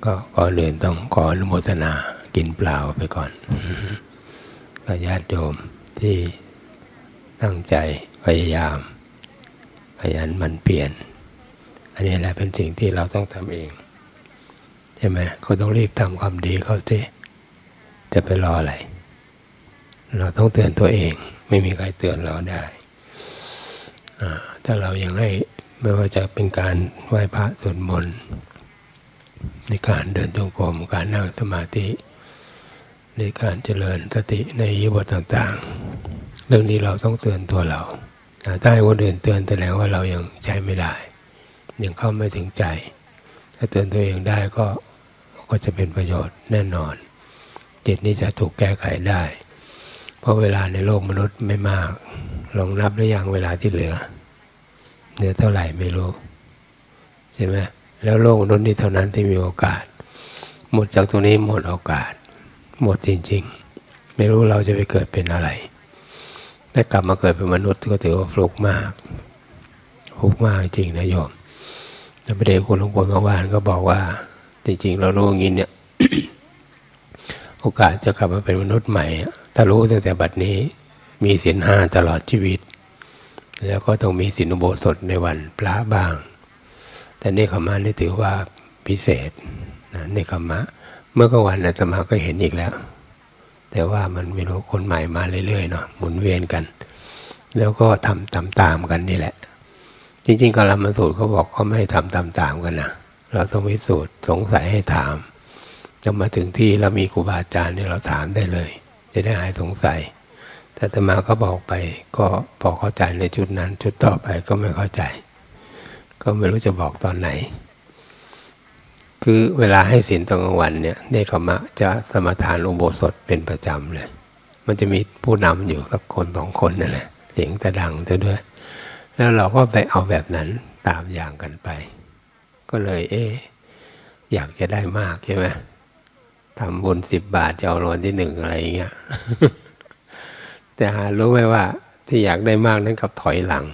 ก็ก่อนอื่นต้องขออนุโมทนากินเปล่าไปก่อนก็ญาติโยมที่ตั้งใจพยายามขยันหมั่นเพียรอันนี้แหละเป็นสิ่งที่เราต้องทำเองใช่ไหมเขาต้องรีบทำความดีเขาสิจะไปรออะไรเราต้องเตือนตัวเองไม่มีใครเตือนเราได้ถ้าเรายังให้ไม่ว่าจะเป็นการไหว้พระสวดมนต์ในการเดินจงกรมการนั่งสมาธิในการเจริญสติในอิริยาบถต่างๆเรื่องนี้เราต้องเตือนตัวเราถ้าให้คนอื่นเตือนแสดงว่าเรายังใช้ไม่ได้ยังเข้าไม่ถึงใจถ้าเตือนตัวเองได้ก็จะเป็นประโยชน์แน่นอนจิตนี้จะถูกแก้ไขได้เพราะเวลาในโลกมนุษย์ไม่มากลองนับได้ยังเวลาที่เหลือเท่าไหร่ไม่รู้ใช่ไหมแล้วโลกมนุษย์นี่เท่านั้นที่มีโอกาสหมดจากตรงนี้หมดโอกาสหมดจริงๆไม่รู้เราจะไปเกิดเป็นอะไรถ้ากลับมาเกิดเป็นมนุษย์ก็ถือว่าฟลุกมากจริงนะโยมพระเดชคุณหลวงปู่กวานก็บอกว่าจริงๆเรารู้อย่างนี้เนี่ย โอกาสจะกลับมาเป็นมนุษย์ใหม่ถ้ารู้ตั้งแต่บัดนี้มีศีล5ตลอดชีวิตแล้วก็ต้องมีศีลอุโบสถในวันพระบ้างแต่เนคขมะนี่ถือว่าพิเศษนะเนคขมะเมื่อกลางวันอาตมาก็เห็นอีกแล้วแต่ว่ามันไม่รู้คนใหม่มาเรื่อยๆเนาะหมุนเวียนกันแล้วก็ทำตามกันนี่แหละจริงๆกาลสูตรเขาบอกเขาไม่ให้ทำตามกันนะเราต้องพิสูจน์สงสัยให้ถามจะมาถึงที่เรามีครูบาอาจารย์นี่เราถามได้เลยจะได้หายสงสัยแต่อาตมาก็บอกไปก็พอเข้าใจในจุดนั้นจุดต่อไปก็ไม่เข้าใจก็ไม่รู้จะบอกตอนไหนคือเวลาให้ศีลตอนกลางวันเนี่ยเนคขมะจะสมาทานอุโบสถเป็นประจำเลยมันจะมีผู้นำอยู่สักคน2 คนนั่นแหละเสียงจะดังซะด้วยแล้วเราก็ไปเอาแบบนั้นตามอย่างกันไปก็เลยอยากจะได้มากใช่ไหมทำบุญ10 บาทจะเอารางวัลที่ 1อะไรอย่างเงี้ย แต่หารู้ไหมว่าที่อยากได้มากนั้นกับถอยหลัง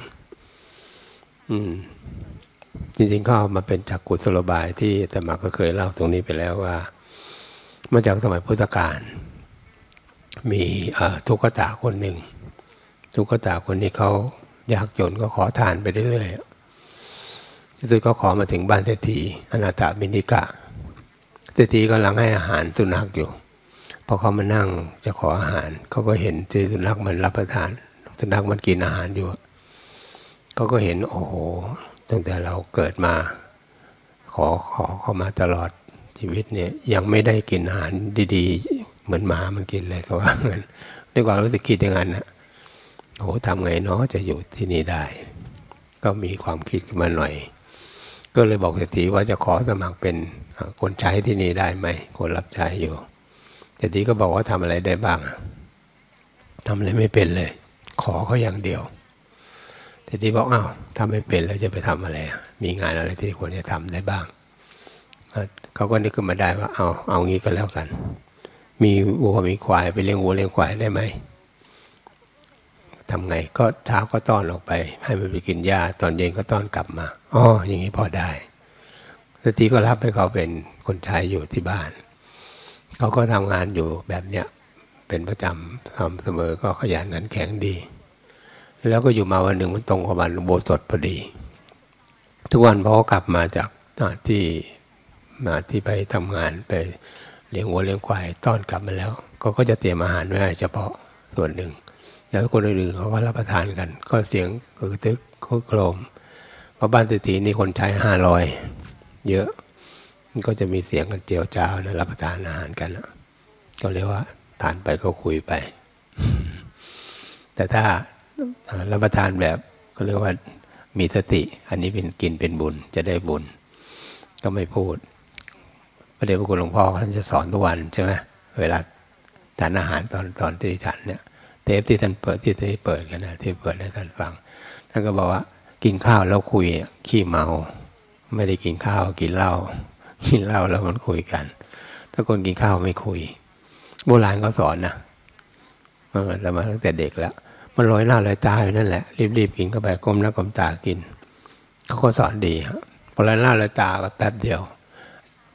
จริงๆก็เอามาเป็นจักกุศโลบายที่อาตมาก็เคยเล่าตรงนี้ไปแล้วว่ามาจากสมัยพุทธกาลมีทุกขตาคนหนึ่งทุกขตาคนนี้เขายากจนก็ขอทานไปเรื่อยๆที่สุดก็ขอมาถึงบ้านเศรษฐีอนาถบิณฑิกะเศรษฐีกำลังให้อาหารสุนัขอยู่พอเขามานั่งจะขออาหารเขาก็เห็นที่สุนัขมันรับประทานสุนัขมันกินอาหารอยู่เขาก็เห็นโอ้โหตั้งแต่เราเกิดมาขอเข้ามาตลอดชีวิตเนี่ยยังไม่ได้กินอาหารดีๆเหมือนหมามันกินเลยเขาว่างั้นด้วยความรู้สึกคิดอย่างนั้นนะโอ้โหทำไงเนาะจะอยู่ที่นี่ได้ก็มีความคิดขึ้นมาหน่อยก็เลยบอกเศรษฐีว่าจะขอสมัครเป็นคนใช้ที่นี่ได้ไหมคนรับใช้อยู่เศรษฐีก็บอกว่าทำอะไรได้บ้างทำอะไรไม่เป็นเลยขอเขาอย่างเดียวเศรษฐีบอกอ้าวทำไม่เป็นแล้วจะไปทำอะไรมีงานอะไรที่ควรจะทำได้บ้างเขาก็นึกขึ้นมาได้ว่าเอางี้ก็แล้วกันมีวัวมีควายไปเลี้ยงวัวเลี้ยงควายได้ไหมทำไงก็เช้าก็ต้อนออกไปให้มันไปกินหญ้าตอนเย็นก็ต้อนกลับมาอย่างนี้พอได้เศรษฐีก็รับให้เขาเป็นคนใช้อยู่ที่บ้านเขาก็ทำงานอยู่แบบเนี้ยเป็นประจำทำเสมอก็ขยันขันแข็งดีแล้วก็อยู่มาวันหนึ่งมันตรงกับวันอุโบสถพอดีทุกวันพอเขากลับมาจากที่ไปทำงานไปเลี้ยงวัวเลี้ยงควายต้อนกลับมาแล้วก็จะเตรียมอาหารไว้เฉพาะส่วนหนึ่งแล้วคนอื่นๆเขาก็รับประทานกันก็เสียงกระตึกโครมเพราะบ้านเศรษฐีนี่คนใช้500เยอะมันก็จะมีเสียงกันเจียวจ้าวนะรับประทานอาหารกันก็เรียกว่าทานไปก็คุยไป แต่ถ้ารับประทานแบบก็เรียกว่ามีสติอันนี้เป็นกินเป็นบุญจะได้บุญก็ไม่พูดพระเดชพระคุณหลวงพ่อท่านจะสอนทุกวันใช่ไหมเวลาทานอาหารตอนที่ฉันเนี่ยเทปที่ท่านเปิดกันนะที่เปิดให้ท่านฟังท่านก็บอกว่ากินข้าวแล้วคุยขี้เมาไม่ได้กินข้าวกินเหล้าแล้วมันคุยกันถ้าคนกินข้าวไม่คุยโบราณเขาสอนนะเรามาตั้งแต่เด็กแล้วมันลอยหน้าลอยตาอยู่นั่นแหละรีบกินเข้าไปก้มหน้าก้มตากินเขาก็สอนดีฮะพอลอยหน้าลอยตาแป๊บเดียว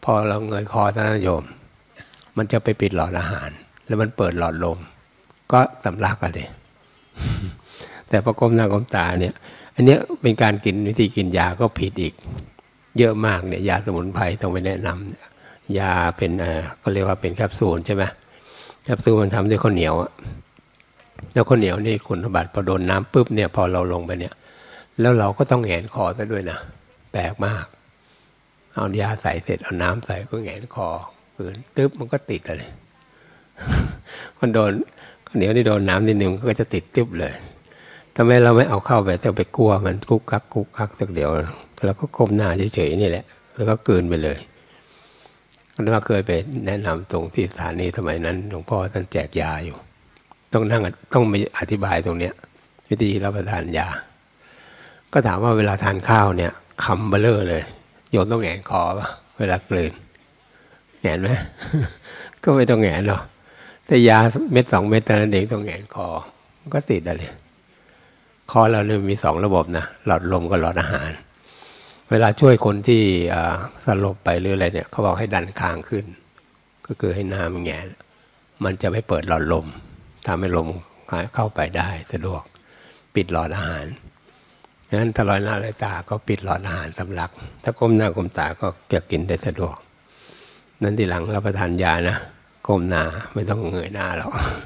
พอเราเงยคอท่านโยมมันจะไปปิดหลอดอาหารแล้วมันเปิดหลอดลมก็สำลักกันเลย แต่พอก้มหน้าก้มตาเนี่ยอันเนี้ยเป็นการกินวิธีกินยาก็ผิดอีกเยอะมากเนี่ยยาสมุนไพรต้องไปแนะนำยาเป็นก็เรียกว่าเป็นแคปซูลใช่ไหมแคปซูลมันทำด้วยข้าวเหนียวแล้วข้าวเหนียวนี่คุณสมบัติพอโดนน้ำปุ๊บเนี่ยพอเราลงไปเนี่ยแล้วเราก็ต้องแหงนคอซะด้วยนะแปลกมากเอายาใส่เสร็จเอาน้ำใส่ก็แหงนคอฝืนตึ๊บมันก็ติดเลยมันโดนข้าวเหนียวนี่โดนน้ำนิดนึงก็จะติดจึ๊บเลยทำไมเราไม่เอาเข้าไปแต่ไปกลัวมันกุกกักกุกกักสักเดียวแล้วก็ก้มหน้าเฉยๆนี่แหละแล้วก็กลืนไปเลยก็ว่าเคยไปแนะนำตรงที่สถานีสมัยนั้นหลวงพ่อท่านแจกยาอยู่ต้องมาอธิบายตรงเนี้ยวิธีรับประทานยาก็ถามว่าเวลาทานข้าวเนี่ยคำเบลอเลยโยมต้องแหงนคอป่ะเวลากลืนแหงนไหม ก็ไม่ต้องแหงนหรอกแต่ยาเม็ด2 เม็ดแต่นั้นเองต้องแหงนคอก็ติดอะไรคอเราเนี่ยมี2 ระบบนะหลอดลมกับหลอดอาหารเวลาช่วยคนที่สลบไปหรืออะไรเนี่ยเขาบอกให้ดันคางขึ้นก็คือให้หน้ามันแหงนมันจะไม่เปิดหลอดลมทำให้ลมเข้าไปได้สะดวกปิดหลอดอาหารฉะนั้นถ้าลอยหน้าลอยตาก็ปิดหลอดอาหารสำลักถ้าก้มหน้าก้มตาก็จะกินได้สะดวกนั้นทีหลังรับประทานยานะก้มหน้าไม่ต้องเงยหน้าหรอก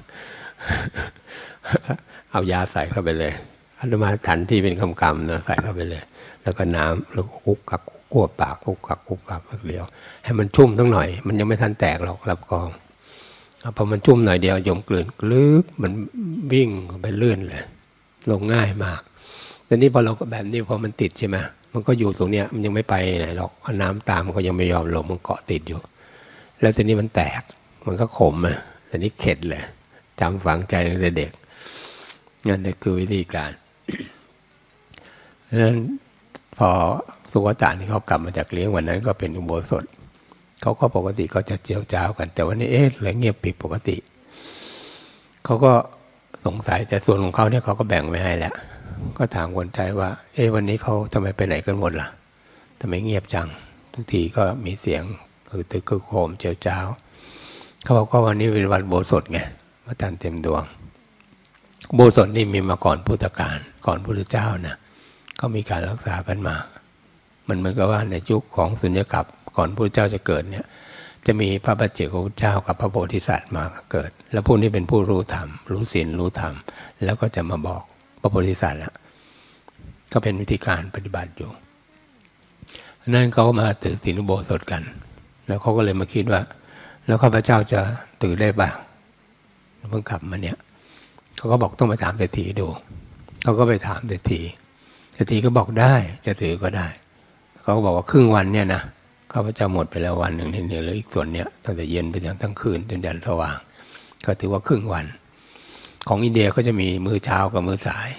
เอายาใส่เข้าไปเลยอาตมาทันที่เป็นคำๆนะใส่เข้าไปเลยแล้วก็น้ำแล้วก็คุกกักกวบปากคุกกักสักเดียวให้มันชุ่มทั้งหน่อยมันยังไม่ทันแตกหรอกรับกองพอมันชุ่มหน่อยเดียวโยมกลืนกลืบมันวิ่งไปลื่นเลยลงง่ายมากแต่นี่พอเราก็แบบนี้พอมันติดใช่ไหมมันก็อยู่ตรงเนี้ยมันยังไม่ไปไหนหรอกเอาน้ำตามมันก็ยังไม่ยอมลงมันเกาะติดอยู่แล้วทีนี้มันแตกมันก็ขมแต่นี่เข็ดเลยจำฝังใจตั้งแต่เด็กนั่นคือวิธีการเพราะฉะนั้นพอสุวัตานี่เขากลับมาจากเลี้ยงวันนั้นก็เป็นอุโบสถเขาก็ปกติก็จะเจียวจ้าวกันแต่วันนี้เลยเงียบผิดปกติเขาก็สงสัยแต่ส่วนของเขาเนี่ยเขาก็แบ่งไว้ให้แล้วก็ถามคนไทยว่าวันนี้เขาทำไมไปไหนกันหมดล่ะทำไมเงียบจังทุกทีก็มีเสียงคือโคมเจียวจ้าวเขาบอกว่าวันนี้เป็นวันอุโบสถไงพระจันทร์เต็มดวงอุโบสถนี่มีมาก่อนพุทธกาลก่อนพุทธเจ้านะก็มีการรักษากันมามันเหมือนกับว่าในยุคของสุญญกัปก่อนพระเจ้าจะเกิดเนี่ยจะมีพระปัจเจกพุทธเจ้ากับพระโพธิสัตว์มาเกิดแล้วพวกนี้เป็นผู้รู้ธรรมรู้ศีลรู้ธรรมแล้วก็จะมาบอกพระโพธิสัตว์แล้วก็เป็นวิธีการปฏิบัติอยู่นั้นเขามาถือศีลอุโบสถกันแล้วเขาก็เลยมาคิดว่าแล้วข้าพเจ้าจะถือได้บ้างเพิ่งกลับมาเนี่ยเขาก็บอกต้องไปถามเศรษฐีดูเขาก็ไปถามเศรษฐีก็บอกได้จะถือก็ได้เขาก็บอกว่าครึ่งวันเนี่ยนะข้าพเจ้าหมดไปแล้ววันหนึ่งเนี่ยเหลืออีกส่วนเนี้ยตั้งแต่เย็นไปถึงทั้งคืนจนยันสว่างก็ถือว่าครึ่งวันของอินเดียก็จะมีมื้อเช้ากับมื้อสาย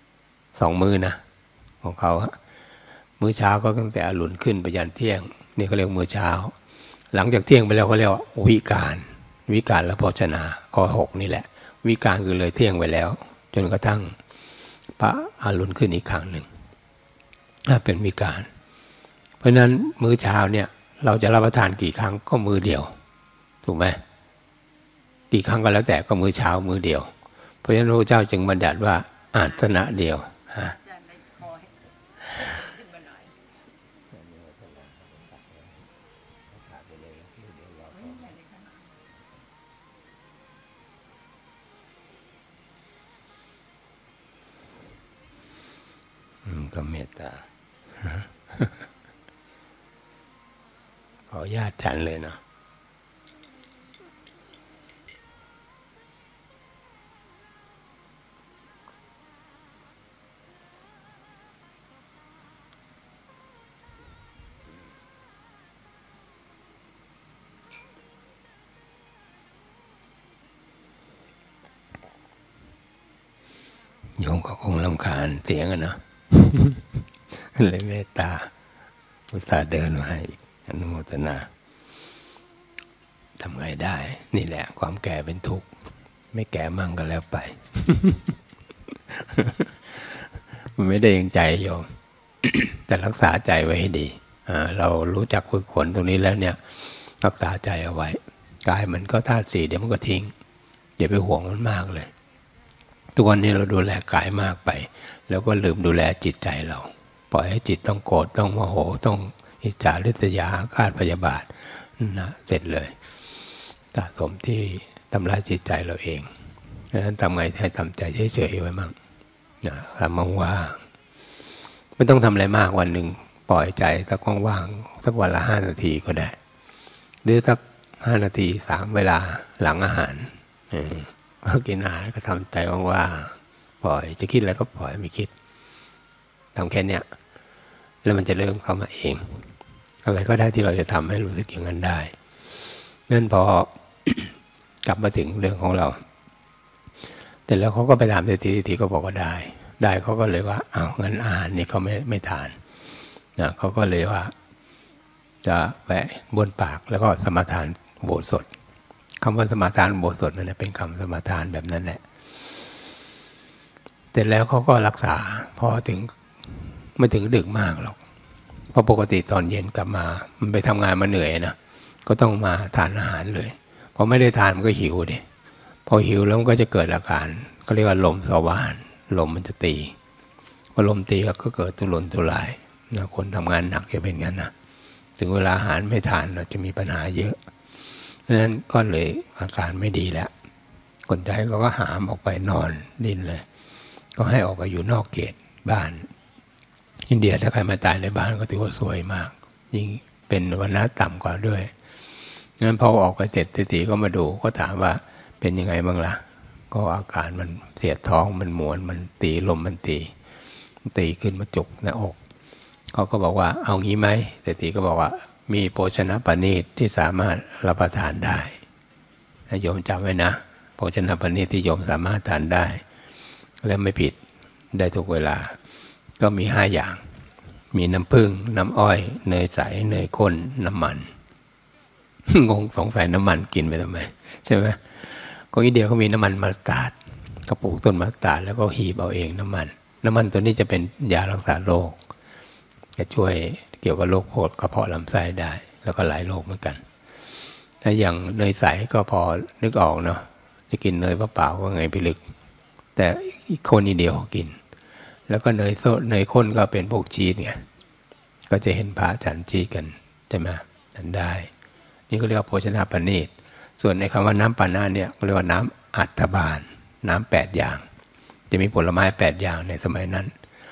2 มื้อนะของเขามื้อเช้าก็ตั้งแต่อรุณขึ้นไปยันเที่ยงนี่เขาเรียกมื้อเช้าหลังจากเที่ยงไปแล้วเขาเรียกว่าวิการและโภชนาข้อ6นี่แหละวิการคือเลยเที่ยงไปแล้วจนกระทั่งพระอรุณขึ้นอีกครั้งหนึ่งเป็นวิการเพราะนั้นมื้อเช้าเนี่ยเราจะรับประทานกี่ครั้งก็มื้อเดียวถูกไหมกี่ครั้งก็แล้วแต่ก็มื้อเช้ามื้อเดียวเพราะฉะนั้นพระเจ้าจึงบัญญัติว่าอาสนะเดียวก็เมตตาขอญาติฉันเลยเนาะโยมก็คงรำคาญเสียงอะเนาะเลยเมตตาอุตส่าห์เดินมาให้อนุโมทนาทำไงได้นี่แหละความแก่เป็นทุกข์ไม่แก่มั่งก็แล้วไป มันไม่ได้ยังใจโยม แต่รักษาใจไว้ให้ดีเรารู้จักฝึกฝนตรงนี้แล้วเนี่ยรักษาใจเอาไว้กายมันก็ธาตุสี่เดี๋ยวมันก็ทิ้งอย่าไปห่วงมันมากเลยทุกวันนี้เราดูแลกายมากไปแล้วก็ลืมดูแลจิตใจเราปล่อยให้จิตต้องโกรธต้องโมโหต้องอิจฉาริษยาอาฆาตพยาบาทนะเสร็จเลยสะสมที่ทำลายจิตใจเราเองดังนั้นทำไงให้ทำใจเฉยๆไว้มั่งนะทำว่างๆไม่ต้องทำอะไรมากวันหนึ่งปล่อยใจสักว่างๆสักวันละ5 นาทีก็ได้หรือสัก5 นาที3 เวลาหลังอาหารพอกินอาหารก็ทำใจว่างๆปล่อยจะคิดอะไรก็ปล่อยไม่คิดทำแค่เนี้ยแล้วมันจะเริ่มเข้ามาเองอะไรก็ได้ที่เราจะทำให้รู้สึกอย่างนั้นได้นั่นพอ กลับมาถึงเรื่องของเราแต่แล้วเขาก็ไปถามทีก็บอกว่าได้เขาก็เลยว่าอ้าวงั้นอาหารนี่เขาไม่ทานนะเขาก็เลยว่าจะแวะบ้วนปากแล้วก็สมาทานอุโบสถคำว่าสมาทานอุโบสถนั่นเป็นคำสมาทานแบบนั้นแหละแต่แล้วเขาก็รักษาพอถึงไม่ถึงดึกมากหรอกเพราะปกติตอนเย็นกลับมามันไปทำงานมาเหนื่อยนะก็ต้องมาทานอาหารเลยพอไม่ได้ทานมันก็หิวดิพอหิวแล้วมันก็จะเกิดอาการเขาเรียกว่าลมสว่านลมมันจะตีพอลมตีก็เกิดตุรนตุรายนะคนทำงานหนักจะเป็นงั้นนะถึงเวลาอาหารไม่ทานเราจะมีปัญหาเยอะเพราะฉะนั้นก็เลยอาการไม่ดีแล้วคนใจก็หามออกไปนอนดิ้นเลยก็ให้ออกไปอยู่นอกเขตบ้านอินเดียถ้าใครมาตายในบ้านก็ถือว่าสวยมากยิ่งเป็นวรรณะต่ำกว่าด้วยงั้นพอออกไปเสร็จทีก็มาดูก็ถามว่าเป็นยังไงบ้างล่ะก็อาการมันเสียดท้องมันหมวนมันตีลมมันตีขึ้นมาจุกหน้าอกเขาก็บอกว่าเอางี้ไหมทีก็บอกว่ามีโภชนะปณีตที่สามารถรับประทานได้โยมจำไว้นะโภชนะปณีตที่โยมสามารถทานได้และไม่ผิดได้ทุกเวลาก็มี5 อย่างมีน้ำผึ้งน้ำอ้อยเนยใสเนยข้นน้ำมัน งงสงสัยน้ำมันกินไปทำไมใช่ไหมก็อินเดียเขามีน้ำมันมัสตาร์ดเขาปลูกต้นมัสตาร์ดแล้วก็หีบเอาเองน้ำมันตัวนี้จะเป็นยารักษาโรคจะช่วยเกี่ยวกับโรคกระเพาะลำไส้ได้แล้วก็หลายโรคเหมือนกันถ้าอย่างเนยใสก็พอนึกออกเนาะจะกินเนยเปล่าๆก็ไงไปลึกแต่คนอินเดียเขากินแล้วก็เนยข้นก็เป็นพวกชีสไงก็จะเห็นพระฉันชีสกันใช่ไหมฉันได้นี่ก็เรียกว่าโภชนาปณีตส่วนในคำว่าน้ำปานะเนี่ยก็เรียกว่าน้ำอัฐบาลน้ำ8 อย่างจะมีผลไม้8 อย่างในสมัยนั้น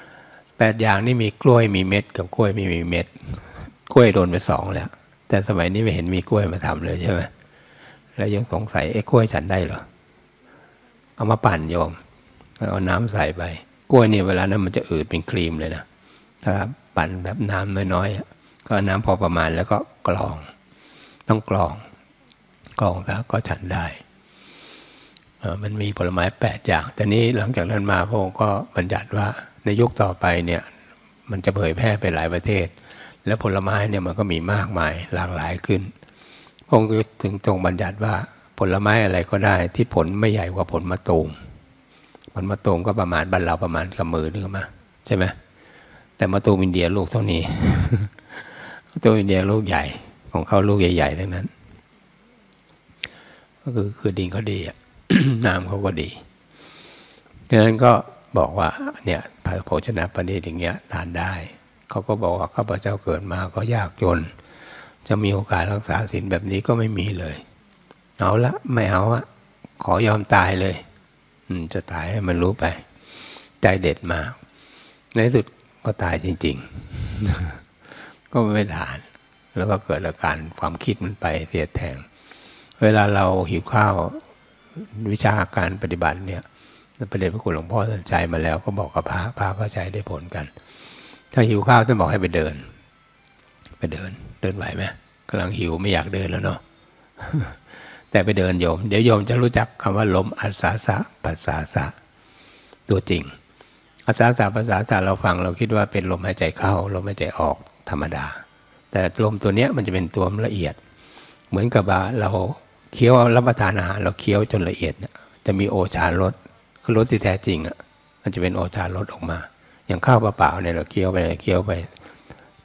8 อย่างนี่มีกล้วยมีเม็ดกับกล้วยไม่มีเม็ดกล้วยโดนไป2แล้วแต่สมัยนี้ไม่เห็นมีกล้วยมาทำเลยใช่ไหมแล้วยังสงสัยกล้วยฉันได้เหรอเอามาปั่นโยมเอาน้ำใส่ไปกล้วยนี่เวลานั้นมันจะอืดเป็นครีมเลยนะถ้าปั่นแบบน้ำน้อยๆก็น้ำพอประมาณแล้วก็กรองต้องกรองแล้วก็ฉันได้มันมีผลไม้8 อย่างแต่นี้หลังจากนั้นมาพระองค์ก็บัญญัติว่าในยุคต่อไปเนี่ยมันจะเผยแพร่ไปหลายประเทศและผลไม้เนี่ยมันก็มีมากมายหลากหลายขึ้นพระองค์ถึงทรงบัญญัติว่าผลไม้อะไรก็ได้ที่ผลไม่ใหญ่กว่าผลมะตูมผลมะตูมก็ประมาณบ้านเราประมาณกำมือนึงมาใช่ไหมแต่มะตูมอินเดียลูกเท่านี้ มะตูมอินเดียลูกใหญ่ของเขาลูกใหญ่ๆทั้งนั้นก็คือดินเขาดีน้ำเขาก็ดีดังนั้นก็บอกว่าเนี่ยโภชนะปณีตอย่างเงี้ยทานได้เขาก็บอกว่าข้าพเจ้าเกิดมาก็ยากจนจะมีโอกาสรักษาศีลแบบนี้ก็ไม่มีเลยเอาละไม่เอาอะขอยอมตายเลยจะตายให้มันรู้ไปใจเด็ดมากในที่สุดก็ตายจริงๆก็ไม่ทานแล้วก็เกิดอาการความคิดมันไปเสียแทงเวลาเราหิวข้าววิชาการปฏิบัติเนี่ยพระเดชพระคุณหลวงพ่อท่านใจมาแล้วก็บอกกับพระก็ใจได้ผลกันถ้าหิวข้าวท่านบอกให้ไปเดินไหวไหมกำลังหิวไม่อยากเดินแล้วเนาะ แต่ไปเดินโยมเดี๋ยวโยมจะรู้จักคำว่าลมอัศสาสะปัสสาสะตัวจริงอัศสาสะปัสสาสะเราฟังเราคิดว่าเป็นลมหายใจเข้าลมหายใจออกธรรมดาแต่ลมตัวเนี้ยมันจะเป็นตัวละเอียดเหมือนกับว่าเราเคี้ยวรับประทานอาหารเราเคี้ยวจนละเอียดจะมีโอชารสคือรสที่แท้จริงมันจะเป็นโอชารสออกมาอย่างข้าวเปล่าๆเนี่ยเราเคี้ยวไป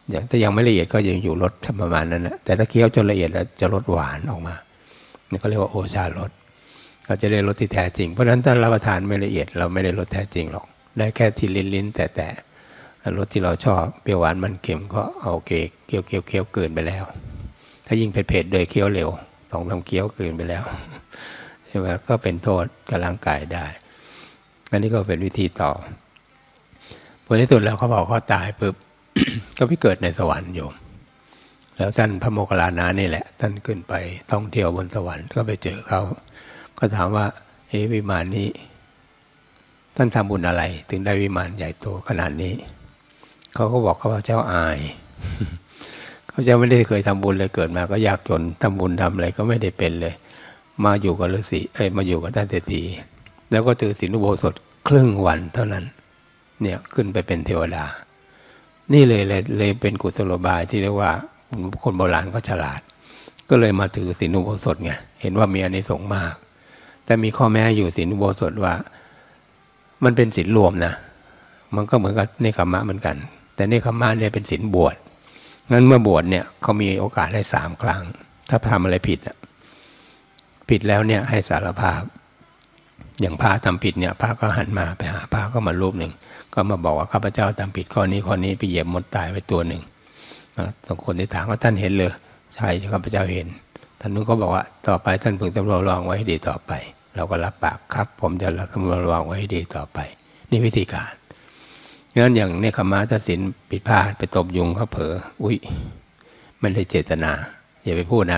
อย่างถ้ายังไม่ละเอียดก็ยังอยู่รสประมาณนั้นนะแต่ถ้าเคี้ยวจนละเอียดแล้วจะรสหวานออกมานี่เขาเรียกว่าโอชารสเราจะได้รสที่แท้จริงเพราะฉะนั้นถ้ารับประทานไม่ละเอียดเราไม่ได้รสแท้จริงหรอกได้แค่ที่ลิ้นแต่รสที่เราชอบเปรี้ยวหวานมันเค็มก็โอเคเคี้ยวเกินไปแล้วถ้ายิ่งเผ็ดๆโดยเคี้ยวเร็ว2-3เคี้ยวเกินไปแล้วใช่ไหมก็เป็นโทษกับร่างกายได้อันนี้ก็เป็นวิธีต่อผลที่สุดแล้วเขาบอกเขาตายปุ๊บ ก็ไปเกิดในสวรรค์โยมแล้วท่านพระโมคคัลลานะนี่แหละท่านขึ้นไปท่องเที่ยวบนสวรรค์ก็ไปเจอเขาก็ถามว่าวิมานนี้ท่านทำบุญอะไรถึงได้วิมานใหญ่โตขนาดนี้เขาก็บอกข้าพเจ้าอายข้าพเจ้าไม่ได้เคยทำบุญเลยเกิดมาก็ยากจนทำบุญทำอะไรก็ไม่ได้เป็นเลยมาอยู่กับฤาษีมาอยู่กับท่านเศรษฐีแล้วก็ถือศีลอุโบสถครึ่งวันเท่านั้นเนี่ยขึ้นไปเป็นเทวดานี่เลยเป็นกุศโลบายที่เรียกว่าคนโบราณก็ฉลาดก็เลยมาถือศีลอุโบสถไงเห็นว่ามีอานิสงส์มากแต่มีข้อแม้อยู่ศีลอุโบสถว่ามันเป็นศีลรวมนะมันก็เหมือนกับเนคขมะเหมือนกันแต่เนคขมะเนี่ยเป็นศีลบวชงั้นเมื่อบวชเนี่ยเขามีโอกาสได้3 ครั้งถ้าทำอะไรผิดแล้วเนี่ยให้สารภาพอย่างพระทำผิดเนี่ยพระก็หันมาไปหาพระก็มารูปหนึ่งก็มาบอกว่าข้าพเจ้าทำผิดข้อนี้ไปเหยียบมดตายไปตัวหนึ่งบางคนที่ถามว่าท่านเห็นเลยใช่ข้าพเจ้าเห็นท่านนู้นก็บอกว่าต่อไปท่านพึงสำรวมระวังไว้ให้ดีต่อไปเราก็รับปากครับผมจะสำรวมระวังไว้ให้ดีต่อไปนี่วิธีการงั้นอย่างเนคขมะถ้าศีลผิดพลาดไปตบยุงเขาเผลออุ้ยไม่ได้เจตนาอย่าไปพูดนะ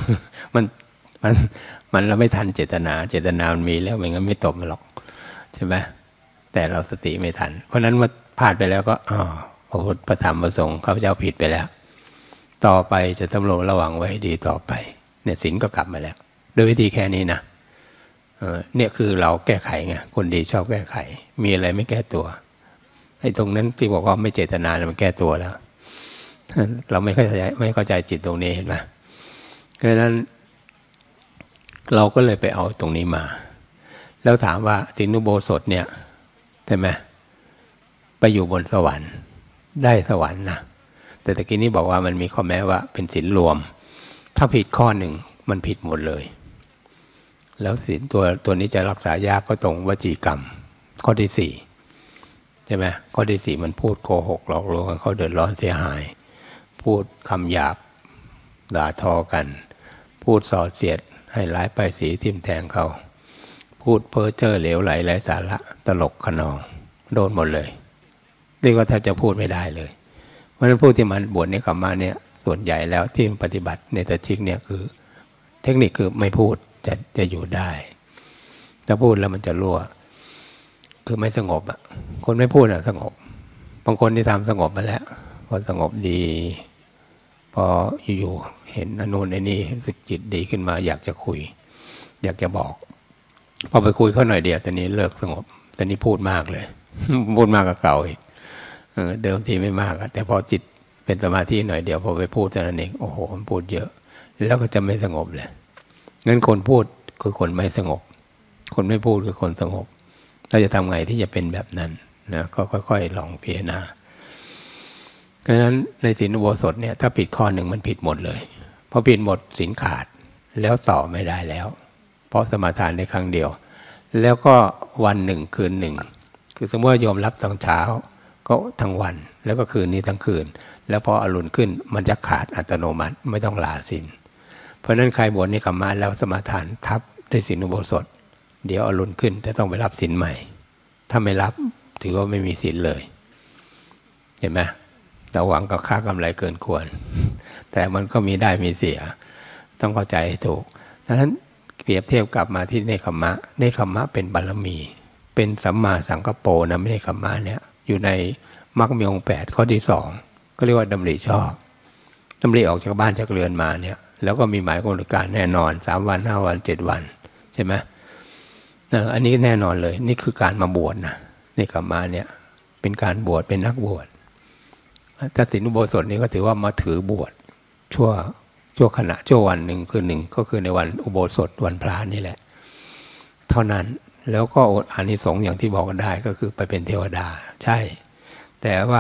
มันเราไม่ทันเจตนามันมีแล้วไม่งั้นไม่ตบมันหรอกใช่ไหมแต่เราสติไม่ทันเพราะนั้นมาพลาดไปแล้วก็พระพุทธพระธรรมพระสงฆ์ข้าพเจ้าผิดไปแล้วต่อไปจะสำรวมระวังไว้ให้ดีต่อไปเนี่ยศีลก็กลับมาแล้วโดยวิธีแค่นี้นะเนี่ยคือเราแก้ไขไงคนดีชอบแก้ไขมีอะไรไม่แก้ตัวไอ้ตรงนั้นที่บอกว่าไม่เจตนามันแก้ตัวแล้วเราไม่เข้าใจจิตตรงนี้เห็นไหมเพราะฉะนั้นเราก็เลยไปเอาตรงนี้มาแล้วถามว่าศีลอุโบสถเนี่ยใช่ไหมไปอยู่บนสวรรค์ได้สวรรค์นะแต่ตะกี้นี้บอกว่ามันมีข้อแม้ว่าเป็นศีลรวมถ้าผิดข้อหนึ่งมันผิดหมดเลยแล้วศีลตัวนี้จะรักษายากก็ตรงวจีกรรมข้อที่4ใช่ไหมข้อที่4มันพูดโกหกหลอกลวงเขาเดือดร้อนเสียหายพูดคำหยาบด่าทอกันพูดส่อเสียดให้ร้ายป้ายสีทิ่มแทงเขาพูดเพ้อเจ้อเหลวไหลไร้สาระตลกขนองโดนหมดเลยเรียกว่าแทบจะพูดไม่ได้เลยเพราะฉะนั้นผู้ที่มันบวชในคำมาเนี่ยส่วนใหญ่แล้วที่ปฏิบัติในตชิกเนี่ยคือเทคนิคคือไม่พูดจะอยู่ได้ถ้าพูดแล้วมันจะรั่วคือไม่สงบอ่ะคนไม่พูดอ่ะสงบบางคนที่ทำสงบมาแล้วพอสงบดีพออยู่เห็นอนุนไอ้นี่รู้สึกจิตดีขึ้นมาอยากจะคุยอยากจะบอกพอไปคุยเขาหน่อยเดียวตอนนี้เลิกสงบตอนนี้พูดมากเลย พูดมากกว่าเก่าอีกเดิมทีไม่มากแต่พอจิตเป็นสมาธิหน่อยเดียวพอไปพูดเท่านั้นเองโอ้โหมันพูดเยอะแล้วก็จะไม่สงบเลยงั้นคนพูดคือคนไม่สงบคนไม่พูดคือคนสงบเราจะทำไงที่จะเป็นแบบนั้นนะก็ค่อยๆลองพิจารณาเพราะฉะนั้นในศีลอุโบสถเนี่ยถ้าผิดข้อหนึ่งมันผิดหมดเลยพอผิดหมดศีลขาดแล้วต่อไม่ได้แล้วเพราะสมาทานในครั้งเดียวแล้วก็วันหนึ่งคืนหนึ่งคือสมมติว่าโยมรับตอนเช้าก็ทั้งวันแล้วก็คืนนี้ทั้งคืนแล้วพออรุณขึ้นมันจะขาดอัตโนมัติไม่ต้องลาศีลเพราะนั้นใครบวชในกรรมะแล้วสมาทานทับด้วยศีลอุโบสถเดี๋ยวอรุณขึ้นจะต้องไปรับศีลใหม่ถ้าไม่รับถือว่าไม่มีศีลเลยเห็นไหมเราหวังกับค่ากำไรเกินควรแต่มันก็มีได้มีเสียต้องเข้าใจให้ถูกดังนั้นเปรียบเทียบกลับมาที่เนคขมะเนคขมะเป็นบารมีเป็นสัมมาสังกัปโปนะเนคขมะเนี่ยอยู่ในมรรคมีองค์8ข้อที่2ก็เรียกว่าดำริชอบดำริออกจากบ้านจากเรือนมาเนี่ยแล้วก็มีหมายกำหนดการแน่นอน3 วัน5 วัน7 วันใช่ไหมอันนี้แน่นอนเลยนี่คือการมาบวชนะเนคขมะเนี่ยเป็นการบวชเป็นนักบวชถ้าศีลอุโบสถนี้ก็ถือว่ามาถือบวชชั่วขณะชั่ววันหนึ่งคืนหนึ่งก็คือในวันอุโบสถวันพระนี่แหละเท่านั้นแล้วก็อานิสงส์อย่างที่บอกกันได้ก็คือไปเป็นเทวดาใช่แต่ว่า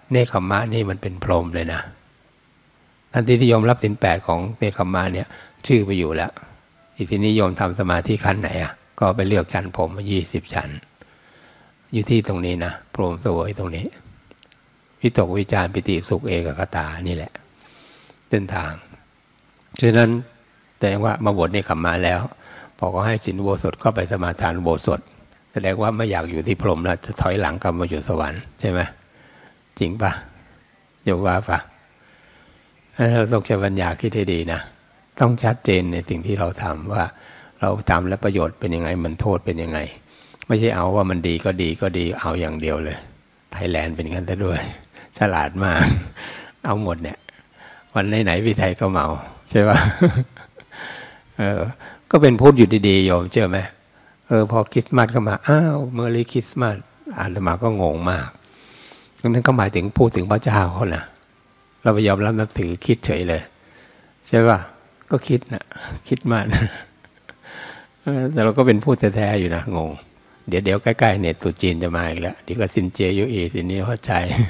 เนคขมมะนี่มันเป็นพรหมเลยนะทันทีที่โยมรับศีล 8ของเนคขมมะเนี่ยชื่อไปอยู่แล้วทีนี้โยมทำสมาธิขั้นไหนอ่ะก็ไปเลือกชั้นผมมา20 ชั้นอยู่ที่ตรงนี้นะพรหมสวยตรงนี้วิตกวิจารปิติสุขเอกคตานี่แหละเส้นทางฉะนั้นแสดงว่ามาบวชเนคขมมะแล้วพอเขาให้ศีลอุโบสถก็ไปสมาทานอุโบสถแสดงว่าไม่อยากอยู่ที่พรหมแล้วจะถอยหลังกลับมาอยู่สวรรค์ใช่ไหมจริงปะโยมว่าปะเราต้องใช้ปัญญาคิดให้ดีนะต้องชัดเจนในสิ่งที่เราทำว่าเราทำแล้วประโยชน์เป็นยังไงมันโทษเป็นยังไงไม่ใช่เอาว่ามันดีก็ดีก็ดีเอาอย่างเดียวเลยไทยแลนด์เป็นงั้นซะด้วยฉลาดมากเอาหมดเนี่ยวันไหนๆพี่ไทยก็เมาใช่ปะก็เป็นพูดอยู่ดีๆโยมเชื่อไหมพอคริสต์มาสเข้ามาอ้าวเมอร์รี่คริสต์มาสอ่านมาก็งงมากนั้นก็หมายถึงพูดถึงพระเจ้าเขานะเราไปยอมรับนับถือคิดเฉยเลยใช่ป่ะก็คิดนะคิดมากแต่เราก็เป็นพูดแท้ๆอยู่นะงงเดี๋ยวใกล้ๆเนี่ยตุจีนจะมาอีกแล้วเดี๋ยวก็ซินเจียยุอีสินี้เข้าใจ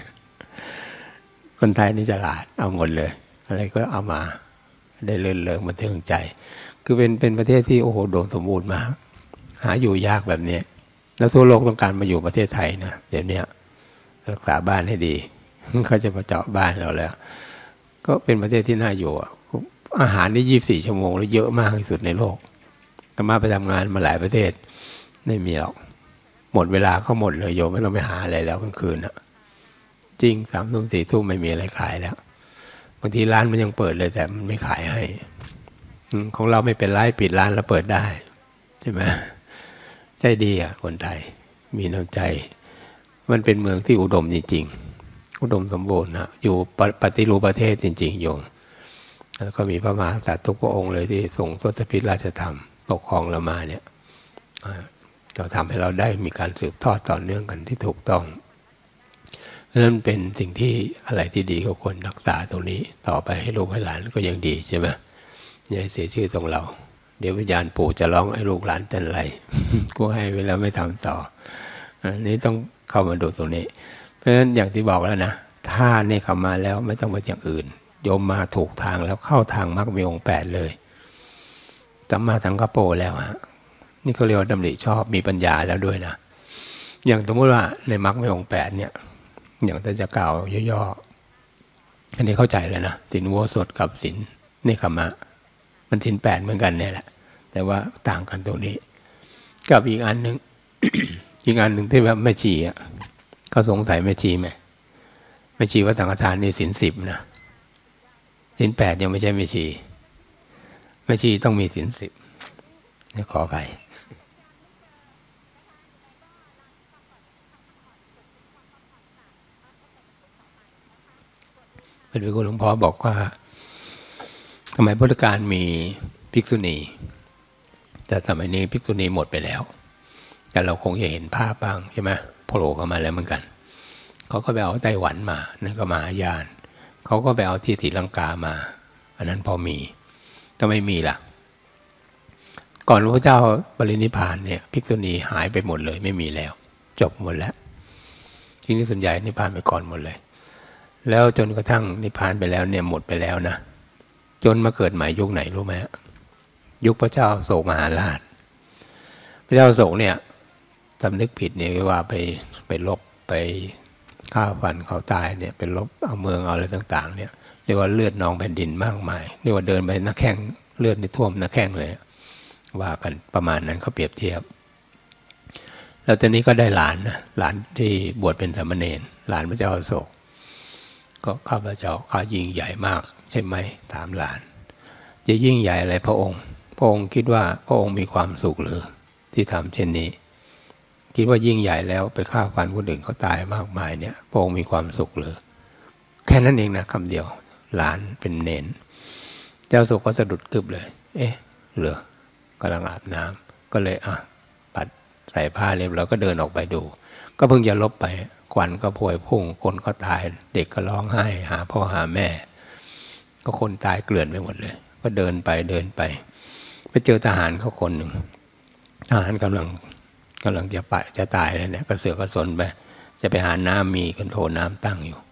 คนไทยนี่ฉลาดเอาหมดเลยอะไรก็เอามาได้เลิศๆมาเทิงใจคือเป็นประเทศที่โอ้โหโดมสมบูรณ์มากหาอยู่ยากแบบนี้แล้วทั่วโลกต้องการมาอยู่ประเทศไทยนะเดี๋ยวนี้รักษาบ้านให้ดีเขาจะมาเจาะบ้านเราแล้วก็เป็นประเทศที่น่าอยู่อาหารนี่24 ชั่วโมงแล้วเยอะมากที่สุดในโลกแต่มาไปทำงานมาหลายประเทศไม่มีหรอกหมดเวลาก็หมดเลยโยมไม่ต้องไปหาอะไรแล้วกลางคืนนะจริง3 ทุ่ม 4 ทุ่มไม่มีอะไรขายแล้วบางทีร้านมันยังเปิดเลยแต่มันไม่ขายให้ของเราไม่เป็นไรปิดร้านแล้วเปิดได้ใช่ไหมใจดีอ่ะคนไทยมีน้ำใจมันเป็นเมืองที่อุดมจริงๆอุดมสมบูรณ์นะอยู่ปฏิรูปประเทศจริงๆโยมแล้วก็มีพระมหากษัตริย์ทุกพระองค์เลยที่ทรงทศพิธราชธรรมปกครองเรามาเนี่ยเราทำให้เราได้มีการสืบทอดต่อเนื่องกันที่ถูกต้องนั่นเป็นสิ่งที่อะไรที่ดีก็ควรรักษาตรงนี้ต่อไปให้ลูกให้หลานก็ยังดีใช่ไหมอย่าให้เสียชื่อตรงเราเดี๋ยววิญญาณปู่จะร้องให้ลูกหลานจันไรกูให้ไปแล้วไม่ทำต่ออันนี้ต้องเข้ามาดูตรงนี้เพราะฉะนั้นอย่างที่บอกแล้วนะถ้าเนี่ยเข้ามาแล้วไม่ต้องไปอย่างอื่นโยมมาถูกทางแล้วเข้าทางมรรคมีองค์ 8เลยสัมมาสังกัปโปแล้วฮะนี่เขาเรียกว่าดำริชอบมีปัญญาแล้วด้วยนะอย่างสมมติว่าในมรรคมีองค์ 8เนี่ยอย่างที่จะกล่าวย่อๆอันนี้เข้าใจเลยนะศีลอุโบสถกับศีลเนคขมะมันศีล 8เหมือนกันเนี่ยแหละแต่ว่าต่างกันตรงนี้กับอีกอันหนึ่ง อีกอันหนึ่งที่แบบแม่ชีอ่ะเขาสงสัยแม่ชีไหมแม่ชีว่าสังฆทานนี่ศีล 10นะศีล 8ยังไม่ใช่แม่ชีแม่ชีต้องมีศีล 10นี่ขอไปเป็นคุณหลวงพ่อบอกว่าสมัยพุทธกาลมีภิกษุณีแต่สมัยนี้ภิกษุณีหมดไปแล้วแต่เราคงจะเห็นภาพบ้างใช่ไหมโผล่เข้ามาแล้วเหมือนกันเขาก็ไปเอาไต้หวันมานั่นก็มหายานเขาก็ไปเอาที่ศรีลังกามาอันนั้นพอมีก็ไม่มีล่ะก่อนพระเจ้าปรินิพพานเนี่ยภิกษุณีหายไปหมดเลยไม่มีแล้วจบหมดแล้วทีนี้ส่วนใหญ่นิพพานไปก่อนหมดเลยแล้วจนกระทั่งนิพพานไปแล้วเนี่ยหมดไปแล้วนะจนมาเกิดใหม่ยุคไหนรู้ไหมยุคพระเจ้าโศกมหาราชพระเจ้าโศกเนี่ยสำนึกผิดเนี่ยว่าไปลบไปฆ่าฟันเขาตายเนี่ยไปลบเอาเมืองเอาอะไรต่างๆเนี่ยเรียกว่าเลือดนองแผ่นดินมากมายเรียกว่าเดินไปหน้าแข้งเลือดนี่ท่วมหน้าแข้งเลยว่ากันประมาณนั้นเขาเปรียบเทียบแล้วตอนนี้ก็ได้หลานนะหลานที่บวชเป็นสามเณรหลานพระเจ้าโศกก็ข้าพเจ้าข้ายิ่งใหญ่มากใช่ไหมถามหลานจะยิ่งใหญ่อะไรพระองค์คิดว่าพระองค์มีความสุขหรือที่ทำเช่นนี้คิดว่ายิ่งใหญ่แล้วไปฆ่าฟันคนอื่นเขาตายมากมายเนี่ยพระองค์มีความสุขหรือแค่นั้นเองนะคำเดียวหลานเป็นเนนเจ้าโศกก็สะดุดกึบเลยเอ๊ะเหรอกำลังอาบน้ำก็เลยปัดใส่ผ้าเรียบร้อยก็เดินออกไปดูก็เพิ่งจะลบไปควันก็พวยพุ่งคนก็ตายเด็กก็ร้องไห้หาพ่อหาแม่ก็คนตายเกลื่อนไปหมดเลยก็เดินไปไปเจอทหารเขาคนหนึ่งทหารกำลังจะตายแล้วเนี่ยกระเสือกกระสนไปจะไปหาน้ำมีกันโถน้ำตั้งอยู่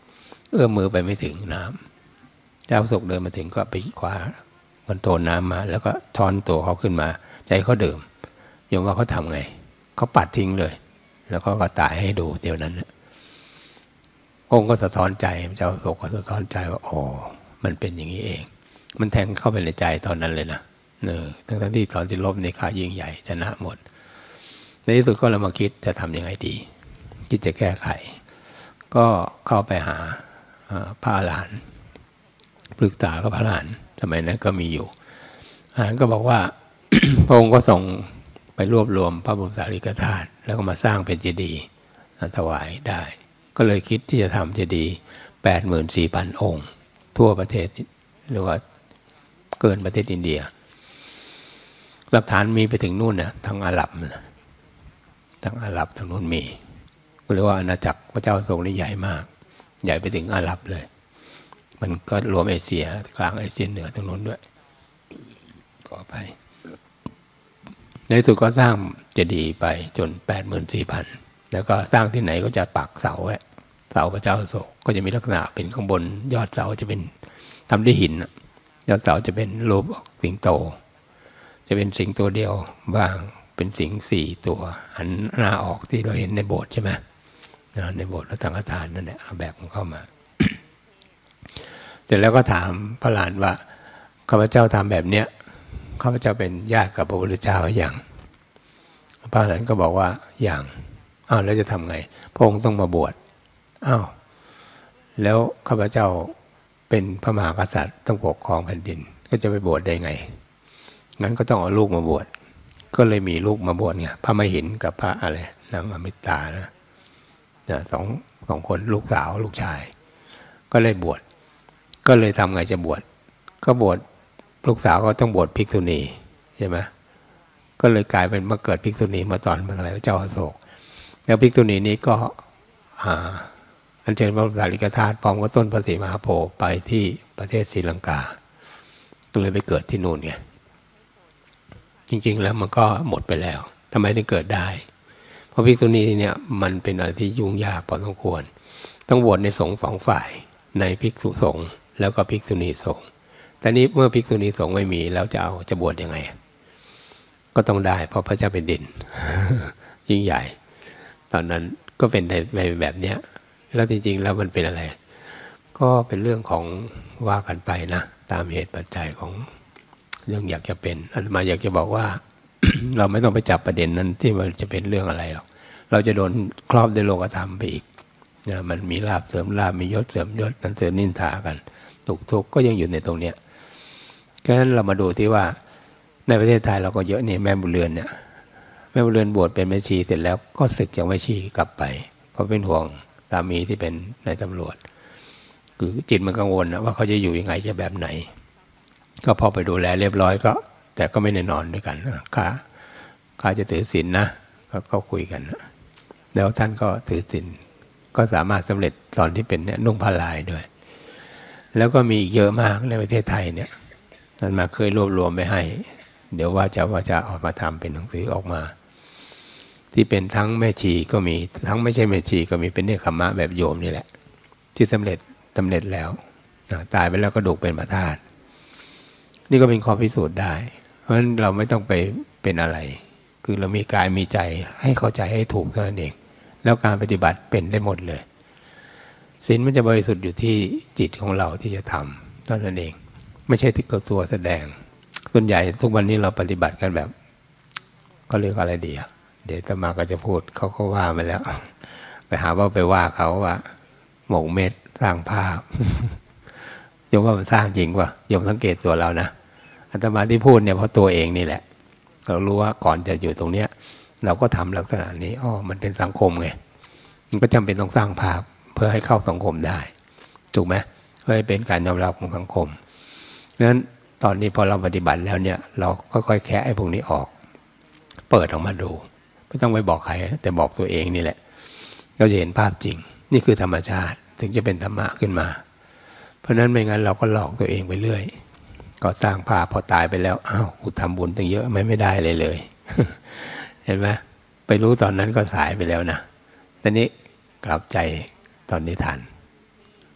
เอื้อมมือไปไม่ถึงน้ำเจ้าสุกเดินมาถึงก็ไปคว้าคอนโทรลน้ำมาแล้วก็ช้อนตัวเขาขึ้นมาใจเขาดื่มโยมว่าเขาทำไงเขาปัดทิ้งเลยแล้วก็ตายให้ดูเดี๋ยวนั้นองค์ก็สะท้อนใจเจ้าสุกก็สะท้อนใจว่าอ๋อมันเป็นอย่างนี้เองมันแทงเข้าไปในใจตอนนั้นเลยนะทั้งที่ตอนที่ลบในข้ายิ่งใหญ่ชนะหมดในที่สุดก็เรามาคิดจะทำยังไงดีคิดจะแก้ไขก็เข้าไปหาพระอรหันต์ปรึกษากับพระอรหันต์สมัยนั้นก็มีอยู่อรหันต์ก็บอกว่า พระองค์ก็ส่งไปรวบรวมพระบรมสารีริกธาตุแล้วก็มาสร้างเป็นเจดีย์ถวายได้ก็เลยคิดที่จะทำเจดีย์ 84,000 องค์ทั่วประเทศหรือว่าเกินประเทศอินเดียหลักฐานมีไปถึงนู่นนะทางอาหรับทางอาหรับทางนู้นมีก็เรียกว่าอาณาจักรพระเจ้าทรงนี่ใหญ่มากใหญ่ไปถึงอาหรับเลยมันก็รวมเอเชียกลางเอเชียเหนือทางนู้นด้วยขอไปในที่สุดก็สร้างเจดีย์ไปจน 84,000 แล้วก็สร้างที่ไหนก็จะปักเสาไว้เสาพระเจ้าอโศกก็จะมีลักษณะเป็นข้างบนยอดเสาจะเป็นทำด้วยหินยอดเสาจะเป็นรูปสิงโตจะเป็นสิงตัวเดียวบ้างเป็นสิง4 ตัวหันหน้าออกที่เราเห็นในโบสถ์ใช่ไหมในโบสถ์พระสังฆทานนั่นแหละเอาแบบของเข้ามา เสร็จแล้วก็ถามพระหลานว่าข้าพเจ้าทำแบบเนี้ยข้าพเจ้าเป็นญาติกับพระพุทธเจ้าอย่างพระหลานก็บอกว่าอย่างอ้าวแล้วจะทำไงพระองค์ต้องมาบวชอ้าวแล้วข้าพเจ้าเป็นพระมหากษัตริย์ต้องปกครองแผ่นดินก็จะไปบวชได้ไงงั้นก็ต้องเอาลูกมาบวชก็เลยมีลูกมาบวชไงพระมหินกับพระอะไรนางอมิตานะสองคนลูกสาวลูกชายก็เลยบวชก็เลยทำไงจะบวชก็บวชลูกสาวก็ต้องบวชภิกษุณีใช่ไหมก็เลยกลายเป็นมาเกิดภิกษุณีมาตอนสมัยพระเจ้าอโศกแล้วภิกษุณีนี้ก็อัญเชิญพระบรมสารีริกธาตุพร้อมกับต้นพระศรีมหาโพธิ์ไปที่ประเทศศรีลังกาก็เลยไปเกิดที่นู่นไงจริงๆแล้วมันก็หมดไปแล้วทำไมถึงเกิดได้เพราะภิกษุณีเนี่ยมันเป็นอะไรที่ยุ่งยากพอสมควรต้องบวชในสงฆ์2 ฝ่ายในภิกษุสงฆ์แล้วก็ภิกษุณีสงฆ์แต่นี้เมื่อภิกษุณีสงฆ์ไม่มีแล้วจะบวชยังไงก็ต้องได้เพราะพระเจ้าเป็นดิน ยิ่งใหญ่ตอนนั้นก็เป็นในแบบเนี้ยแล้วจริงๆแล้วมันเป็นอะไรก็เป็นเรื่องของว่ากันไปนะตามเหตุปัจจัยของเรื่องอยากจะเป็นอาตมาอยากจะบอกว่า เราไม่ต้องไปจับประเด็นนั้นที่มันจะเป็นเรื่องอะไรหรอกเราจะโดนครอบด้วยโลกธรรมไปอีกนะมันมีลาภเสริมลาภมียศเสริมยศนั้นเสริมนินทากันทุกข์ก็ยังอยู่ในตรงเนี้ยฉะนั้นเรามาดูที่ว่าในประเทศไทยเราก็เยอะนี่แม่บุญเรือนเนี่ยแม่บุญเรือนบวชเป็นแม่ชีเสร็จแล้วก็สึกจากแม่ชีกลับไปเพราะเป็นห่วงสามีที่เป็นนายตำรวจคือจิตมันกังวลนะว่าเขาจะอยู่ยังไงจะแบบไหนก็พอไปดูแลเรียบร้อยก็แต่ก็ไม่ได้นอนด้วยกันข้าจะถือศีลนะก็คุยกันแล้วท่านก็ถือศีลก็สามารถสำเร็จตอนที่เป็นเนี่ยนุ่งผ้าลายด้วยแล้วก็มีอีกเยอะมากในประเทศไทยเนี่ยท่านมาเคยรวบรวมไปให้เดี๋ยวว่าจะออกมาทำเป็นหนังสือออกมาที่เป็นทั้งแม่ชีก็มีทั้งไม่ใช่แม่ชีก็มีเป็นเนคขมะแบบโยมนี่แหละที่สำเร็จแล้วตายไปแล้วก็ดุเป็นพระธาตุนี่ก็เป็นข้อพิสูจน์ได้เพราะฉะนั้นเราไม่ต้องไปเป็นอะไรคือเรามีกายมีใจให้เข้าใจให้ถูกเท่านั้นเองแล้วการปฏิบัติเป็นได้หมดเลยศีลมันจะบริสุทธิ์อยู่ที่จิตของเราที่จะทำเท่านั้นเองไม่ใช่ที่ตัวแสดงส่วนใหญ่ทุกวันนี้เราปฏิบัติกันแบบก็เรียกอะไรดีเดี๋ยวจะมาก็จะพูดเขาก็ว่ามาแล้วไปหาว่าไปว่าเขาว่าหมกเม็ดสร้างภาพโยมว่ามันสร้างจริงป่ะโยมสังเกตตัวเรานะอาตมาที่พูดเนี่ยเพราะตัวเองนี่แหละเรารู้ว่าก่อนจะอยู่ตรงเนี้ยเราก็ทำลักษณะนี้มันเป็นสังคมไงมันก็จำเป็นต้องสร้างภาพเพื่อให้เข้าสังคมได้ถูกไหมเพื่อให้เป็นการยอมรับของสังคมเพราะฉะนั้นตอนนี้พอเราปฏิบัติแล้วเนี่ยเราค่อยๆแคะไอ้พวกนี้ออกเปิดออกมาดูไม่ต้องไปบอกใครแต่บอกตัวเองนี่แหละเราจะเห็นภาพจริงนี่คือธรรมชาติถึงจะเป็นธรรมะขึ้นมาเพราะฉะนั้นไม่งั้นเราก็หลอกตัวเองไปเรื่อยก็สร้างภาพพอตายไปแล้วกูทำบุญตั้งเยอะไม่ได้เลย เห็นไหมไปรู้ตอนนั้นก็สายไปแล้วนะตอนนี้กลับใจตอนนี้ทัน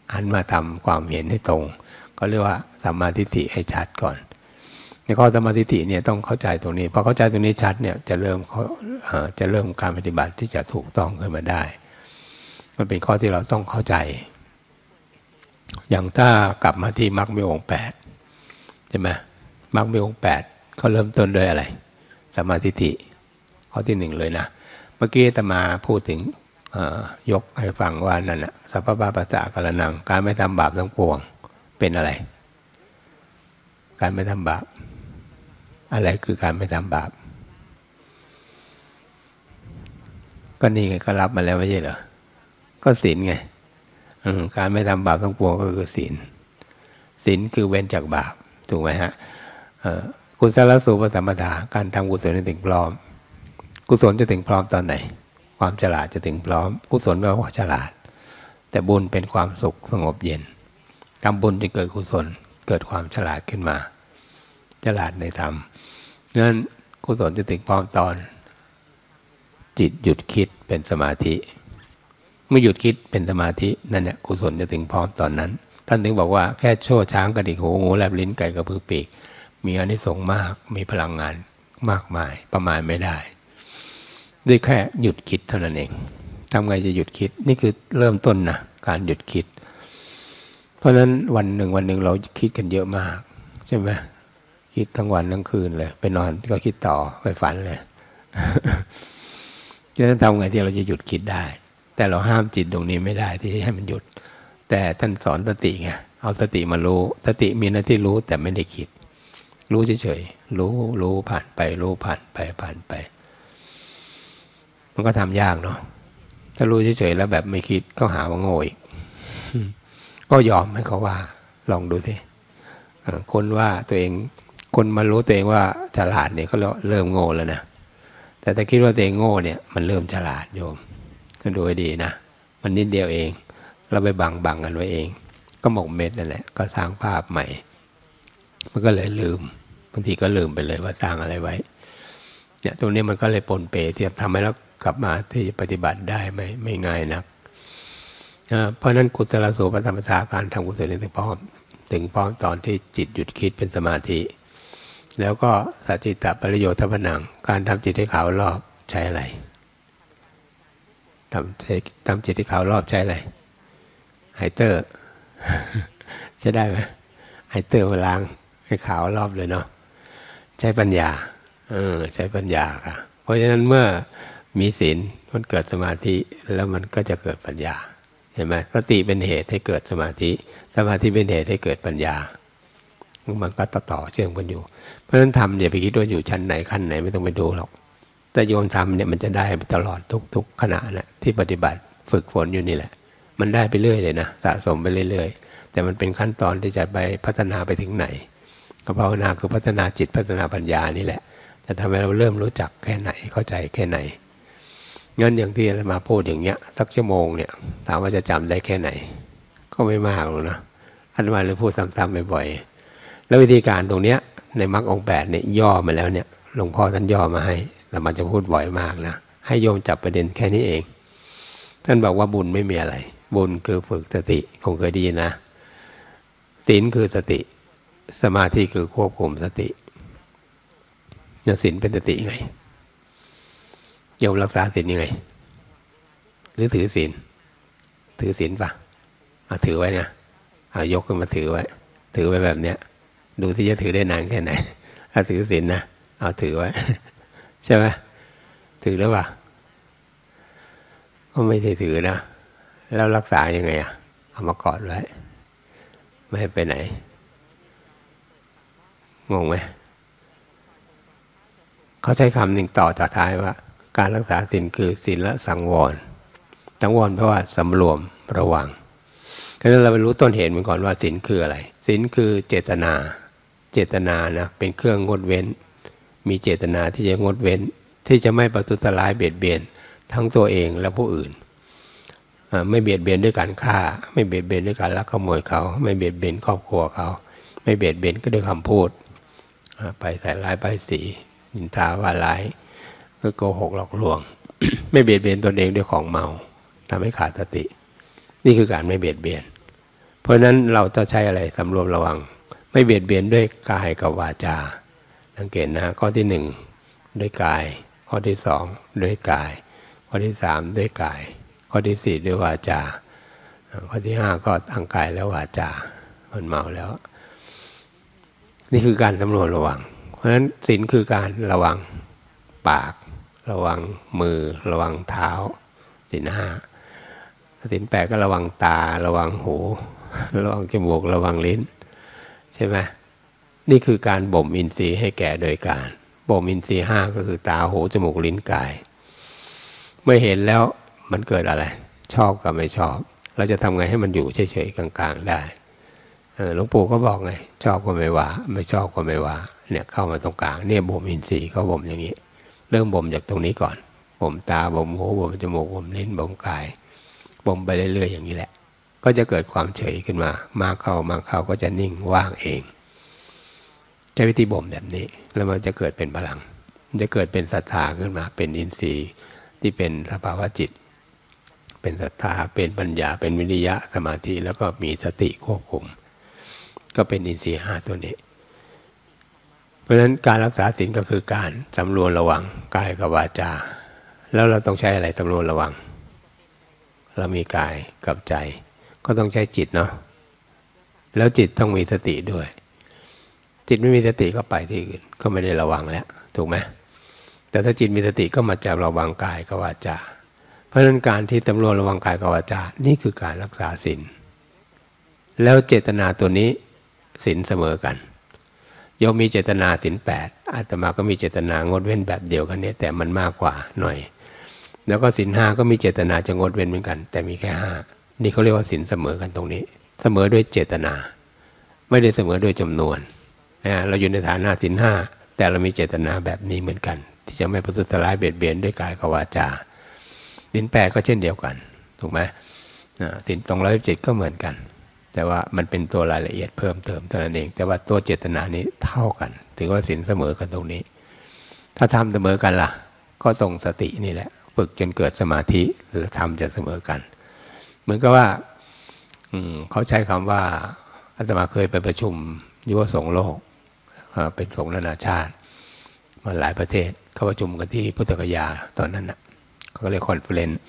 หันมาทำความเห็นให้ตรงก็เรียกว่าสัมมาทิฏฐิให้ชัดก่อนในข้อสัมมาทิฏฐิเนี่ยต้องเข้าใจตรงนี้พอเข้าใจตรงนี้ชัดเนี่ยจะเริ่มการปฏิบัติที่จะถูกต้องขึ้นมาได้มันเป็นข้อที่เราต้องเข้าใจอย่างถ้ากลับมาที่มรรคมีองค์8ใช่ไหมมรรคมีองค์8เขาเริ่มต้นด้วยอะไรสัมมาทิฏฐิข้อที่1เลยนะเมื่อกี้อาตมาพูดถึงยกให้ฟังว่านั่นแหละสัพพะปัสสะกัลลังการไม่ทำบาปทั้งปวงเป็นอะไรการไม่ทำบาปอะไรคือการไม่ทำบาปก็นี่ไงก็รับมาแล้วไม่ใช่เหรอก็ศีลไงการไม่ทำบาปทั้งปวงก็คือศีลศีลคือเว้นจากบาปถูกไหมฮะกุศลสูปสัมปทาการทำกุศลให้ถึงพร้อมกุศลจะถึงพร้อมตอนไหนความฉลาดจะถึงพร้อมกุศลแปลว่าฉลาดแต่บุญเป็นความสุขสงบเย็นทำบุญจะเกิดกุศลเกิดความฉลาดขึ้นมาฉลาดในธรรมนั้นกุศลจะถึงพร้อมตอนจิตหยุดคิดเป็นสมาธิเมื่อหยุดคิดเป็นสมาธินั่นเนี่ยกุศลจะถึงพร้อมตอนนั้นท่านถึงบอกว่าแค่โช่ช้างกระดิกหูงูแลบลิ้นไก่กระพือปีกมีอานิสงส์มากมีพลังงานมากมายประมาณไม่ได้ด้วยแค่หยุดคิดเท่านั้นเองทำไงจะหยุดคิดนี่คือเริ่มต้นนะการหยุดคิดเพราะฉะนั้นวันหนึ่งเราคิดกันเยอะมากใช่ไหมคิดทั้งวันทั้งคืนเลยไปนอนก็คิดต่อไปฝันเลยฉะนั้นทำไงที่เราจะหยุดคิดได้แต่เราห้ามจิตตรงนี้ไม่ได้ที่ให้มันหยุดแต่ท่านสอนสติไงเอาสติมารู้สติมีหน้าที่รู้แต่ไม่ได้คิดรู้เฉยๆรู้ผ่านไปรู้ผ่านไปมันก็ทำยากเนาะถ้ารู้เฉยๆแล้วแบบไม่คิดก็หาว่าโง่อีกก็ยอมให้เขาว่าลองดูสิคนว่าตัวเองคนมารู้ตัวเองว่าฉลาดเนี่ยเขาเริ่มโง่แล้วนะแต่ถ้าคิดว่าตัวเองโง่เนี่ยมันเริ่มฉลาดโยมต้องดูให้ดีนะมันนิดเดียวเองเราไปบังกันไว้เองก็หมกเม็ดนั่นแหละก็สร้างภาพใหม่มันก็เลยลืมบางทีก็ลืมไปเลยว่าสร้างอะไรไว้เนี่ยตรงนี้มันก็เลยปนเปที่ทำให้เรากลับมาที่ปฏิบัติได้ไม่ง่ายนักเพราะนั้นกุศลสูปสัมปทาการทำกุศลถึงพร้อมตอนที่จิตหยุดคิดเป็นสมาธิแล้วก็สัจจิตปริโยทปนังการทำจิตให้ขาวรอบใช้อะไรทำจิตให้ขาวรอบใช้อะไรไฮเตอร์ใช้ได้ไหมไฮเตอร์มาล้างให้ขาวรอบเลยเนาะใช้ปัญญาใช้ปัญญาค่ะเพราะฉะนั้นเมื่อมีศีลมันเกิดสมาธิแล้วมันก็จะเกิดปัญญาเห็นไหมสติเป็นเหตุให้เกิดสมาธิเป็นเหตุให้เกิดปัญญามันก็ต่อเชื่อมกันอยู่เพราะฉะนั้นทำอย่าไปคิดว่าอยู่ชั้นไหนขั้นไหนไม่ต้องไปดูหรอกแต่โยมทำเนี่ยมันจะได้ตลอดทุกขณะนะที่ปฏิบัติฝึกฝนอยู่นี่แหละมันได้ไปเรื่อยเลยนะสะสมไปเรื่อยๆแต่มันเป็นขั้นตอนที่จะไปพัฒนาไปถึงไหนภาวนาคือพัฒนาจิตพัฒนาปัญญานี่แหละจะทำให้เราเริ่มรู้จักแค่ไหนเข้าใจแค่ไหนงั้นอย่างที่อาตมาพูดอย่างเงี้ยสักชั่วโมงเนี่ยถามว่าจะจำได้แค่ไหนก็ไม่มากหรอกนะอาตมาเลยพูดซ้ำๆบ่อยๆแล้ววิธีการตรงเนี้ยในมรรคองค์8เนี่ยย่อมาแล้วเนี่ยหลวงพ่อท่านย่อมาให้แต่มันจะพูดบ่อยมากนะให้โยมจับประเด็นแค่นี้เองท่านบอกว่าบุญไม่มีอะไรบุญคือฝึกสติคงเคยได้ยินนะศีลคือสติสมาธิคือควบคุมสติศีลเป็นสติไงโยมรักษาศีลยังไงหรือถือศีลป่ะถือไว้นะยกขึ้นมาถือไว้แบบเนี้ยดูที่จะถือได้นานแค่ไหนถ้าถือศีลนะถือไว้ใช่ไหมถือหรือเปล่าก็ไม่ใช่ถือนะแล้วรักษายังไงเอามากอดไว้ไม่ให้ไปไหนงงไหมเขาใช้คำหนึ่งต่อจากท้ายว่าการรักษาศีลคือศีลสังวรเพราะว่าสำรวมระวังฉะนั้นเราไปรู้ต้นเหตุมันก่อนว่าศีลคืออะไรศีลคือเจตนานะเป็นเครื่องงดเว้นมีเจตนาที่จะงดเว้นที่จะไม่ประทุษร้ายเบียดเบียนทั้งตัวเองและผู้อื่นไม่เบียดเบียนด้วยการฆ่าไม่เบียดเบียนด้วยการลักขโมยเขาไม่เบียดเบียนครอบครัวเขาไม่เบียดเบียนก็ด้วยคำพูดไปใส่ร้ายป้ายสีนินทาว่าร้ายก็โกหกหลอกลวง ไม่เบียดเบียนตนเองด้วยของเมาทำให้ขาดสตินี่คือการไม่เบียดเบียนเพราะฉะนั้นเราจะใช้อะไรสำรวมระวังไม่เบียดเบียนด้วยกายกับวาจาสังเกตนะข้อที่หนึ่งด้วยกายข้อที่สองด้วยกายข้อที่สามด้วยกายข้อที่สี่ด้วยวาจาข้อที่ห้าก็ทางกายและวาจามันเมาแล้วนี่คือการสำรวมระวังเพราะฉะนั้นศีลคือการระวังปากระวังมือระวังเท้าศีลห้าศีลแปดก็ระวังตาระวังหูระวังจมูกระวังลิ้นใช่ไหมนี่คือการบ่มอินทรีย์ให้แก่โดยการบ่มอินทรีย์ห้าก็คือตาหูจมูกลิ้นกายเมื่อเห็นแล้วมันเกิดอะไรชอบกับไม่ชอบเราจะทำไงให้มันอยู่เฉยๆกลางๆได้หลวงปู่ก็บอกไงชอบก็ไม่ว่าไม่ชอบก็ไม่ว่าเนี่ยเข้ามาตรงกลางเนี่ยบ่มอินทรีย์เขาบ่มอย่างนี้เริ่มบ่มจากตรงนี้ก่อนบ่มตาบ่มหูบ่มจมูกบ่มลิ้นบ่มกายบ่มไปเรื่อยๆอย่างนี้แหละก็จะเกิดความเฉยขึ้นมามากเข้าก็จะนิ่งว่างเองใช้วิธีบ่มแบบนี้แล้วมันจะเกิดเป็นพลังจะเกิดเป็นศรัทธาขึ้นมาเป็นอินทรีย์ที่เป็นสภาวะจิตเป็นศรัทธาเป็นปัญญาเป็นวิริยะสมาธิแล้วก็มีสติควบคุมก็เป็นอินทรีย์ห้าตัวนี้เพราะฉะนั้นการรักษาศีลก็คือการสำรวมระวังกายกับวาจาแล้วเราต้องใช้อะไรสำรวมระวังเรามีกายกับใจก็ต้องใช้จิตเนาะแล้วจิตต้องมีสติด้วยจิตไม่มีสติก็ไปที่อื่นก็ไม่ได้ระวังแล้วถูกไหมแต่ถ้าจิตมีสติก็มาจับระวังกายกับวาจาเพราะฉะนั้นการที่สำรวมระวังกายกับวาจานี่คือการรักษาศีลแล้วเจตนาตัวนี้ศีลเสมอกันโยมมีเจตนาศีลแปดอาตมาก็มีเจตนางดเว้นแบบเดียวกันนี้แต่มันมากกว่าหน่อยแล้วก็ศีลห้าก็มีเจตนาจะงดเว้นเหมือนกันแต่มีแค่ห้านี่เขาเรียกว่าศีลเสมอกันตรงนี้เสมอด้วยเจตนาไม่ได้เสมอด้วยจำนวนนะเราอยู่ในฐานะศีลห้าแต่เรามีเจตนาแบบนี้เหมือนกันที่จะไม่ประทุษร้ายเบียดเบียนด้วยกายกับวาจาศีลแปดก็เช่นเดียวกันถูกไหมศีล217ก็เหมือนกันแต่ว่ามันเป็นตัวรายละเอียดเพิ่มเติมเท่านั้นเองแต่ว่าตัวเจตนานี้เท่ากันถือว่าศีลเสมอกันตรงนี้ถ้าทำเสมอกันล่ะก็ตรงสตินี่แหละฝึกจนเกิดสมาธิแล้วทำจะเสมอกันเหมือนกับว่าเขาใช้คำว่าอาตมาเคยไปประชุมยุวสงฆ์โลกเป็นสงฆ์นานาชาติมาหลายประเทศเขาประชุมกันที่พุทธคยาตอนนั้นนะเขาเรียกคอนเฟอเรนซ์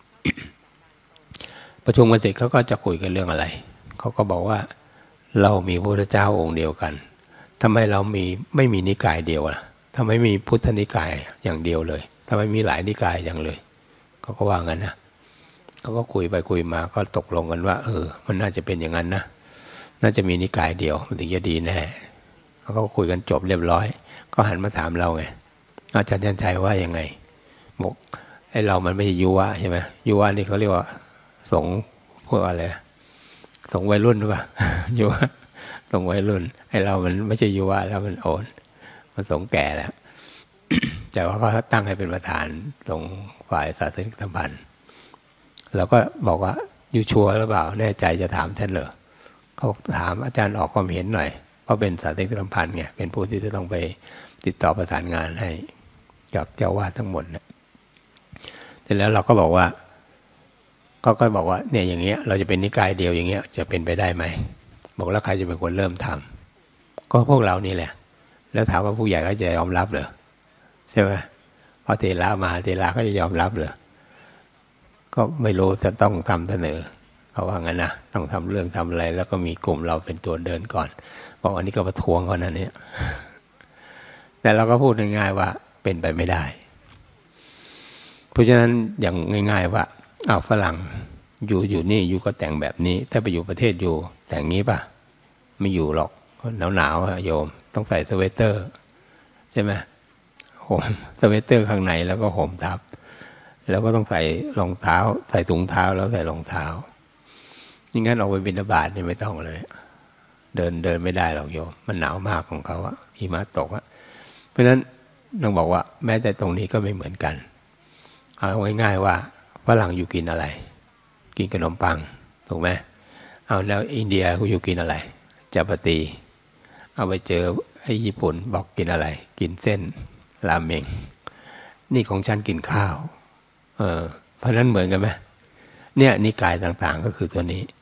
ประชุมกันเสร็จเขาก็จะคุยกันเรื่องอะไรเขาก็บอกว่าเรามีพระพุทธเจ้าองค์เดียวกันทำไมเราไม่มีนิกายเดียวล่ะทำไมมีพุทธนิกายอย่างเดียวเลยทำไมมีหลายนิกายอย่างเลยเขาก็ว่างั้นนะเขาก็คุยไปคุยมาก็ตกลงกันว่ามันน่าจะเป็นอย่างนั้นนะน่าจะมีนิกายเดียวมันถึงจะดีแน่เขาก็คุยกันจบเรียบร้อยก็หันมาถามเราไงอาจารย์ชันชัยว่ายังไงบอกไอ้เรามันไม่ใช่ยุวะใช่ไหมยุวะนี่เขาเรียกว่าสงฆ์พวกอะไรสงฆ์วัยรุ่นหรือเปล่ายุวะสงฆ์วัยรุ่นไอ้เรามันไม่ใช่ยุวะแล้วมันโอนมันสงฆ์แก่แล้ว แต่ว่าเขาตั้งให้เป็นประธานตรงฝ่ายศาสนิกสัมพันธ์เราก็บอกว่าอยู่ชัวร์หรือเปล่าแน่ใจจะถามท่านเหรอเขาถามอาจารย์ออกความเห็นหน่อยเพราะเป็นศาสนิกสัมพันธ์ไงเป็นผู้ที่จะต้องไปติดต่อประสานงานให้จากเจ้าวาดทั้งหมดเนี่ยเสร็จแล้วเราก็บอกว่าก็บอกว่าเนี่ยอย่างเงี้ยเราจะเป็นนิกายเดียวอย่างเงี้ยจะเป็นไปได้ไหมบอกแล้วใครจะเป็นคนเริ่มทำก็พวกเรานี่แหละแล้วถามว่าผู้ใหญ่เขาจะยอมรับเหรอใช่ไหมพอเทระมาเทระเขาจะยอมรับเหรอก็ไม่รู้จะต้องทำเสนอเขาว่างั้นนะต้องทำเรื่องทำอะไรแล้วก็มีกลุ่มเราเป็นตัวเดินก่อนบอกอันนี้ก็ประท้วงเขานะเนี่ยแต่เราก็พูดง่ายๆว่าเป็นไปไม่ได้เพราะฉะนั้นอย่างง่ายๆว่าฝรั่งอยู่นี่อยู่ก็แต่งแบบนี้ถ้าไปอยู่ประเทศอยู่แต่งงี้ป่ะไม่อยู่หรอกหนาวโยมต้องใส่สเวตเตอร์ใช่ไหมห่มสเวตเตอร์ข้างในแล้วก็ห่มทับแล้วก็ต้องใส่รองเท้าใส่ถุงเท้าแล้วใส่รองเท้าอย่างนั้นออกไปบิณฑบาตนี่ไม่ต้องเลยเดินไม่ได้หรอกโยมมันหนาวมากของเขาอะหิมะตกอะเพราะฉะนั้นต้องบอกว่าแม้แต่ตรงนี้ก็ไม่เหมือนกันเอาง่ายๆว่าฝรั่งอยู่กินอะไรกินขนมปังถูกไหมเอาแล้วอินเดียเขาอยู่กินอะไรจัปาตีเอาไปเจอไอ้ญี่ปุ่นบอกกินอะไรกินเส้นราเมงนี่ของฉันกินข้าวเพราะนั้นเหมือนกันไหมเนี่ยนิกายต่างๆก็คือตัวนี้แต่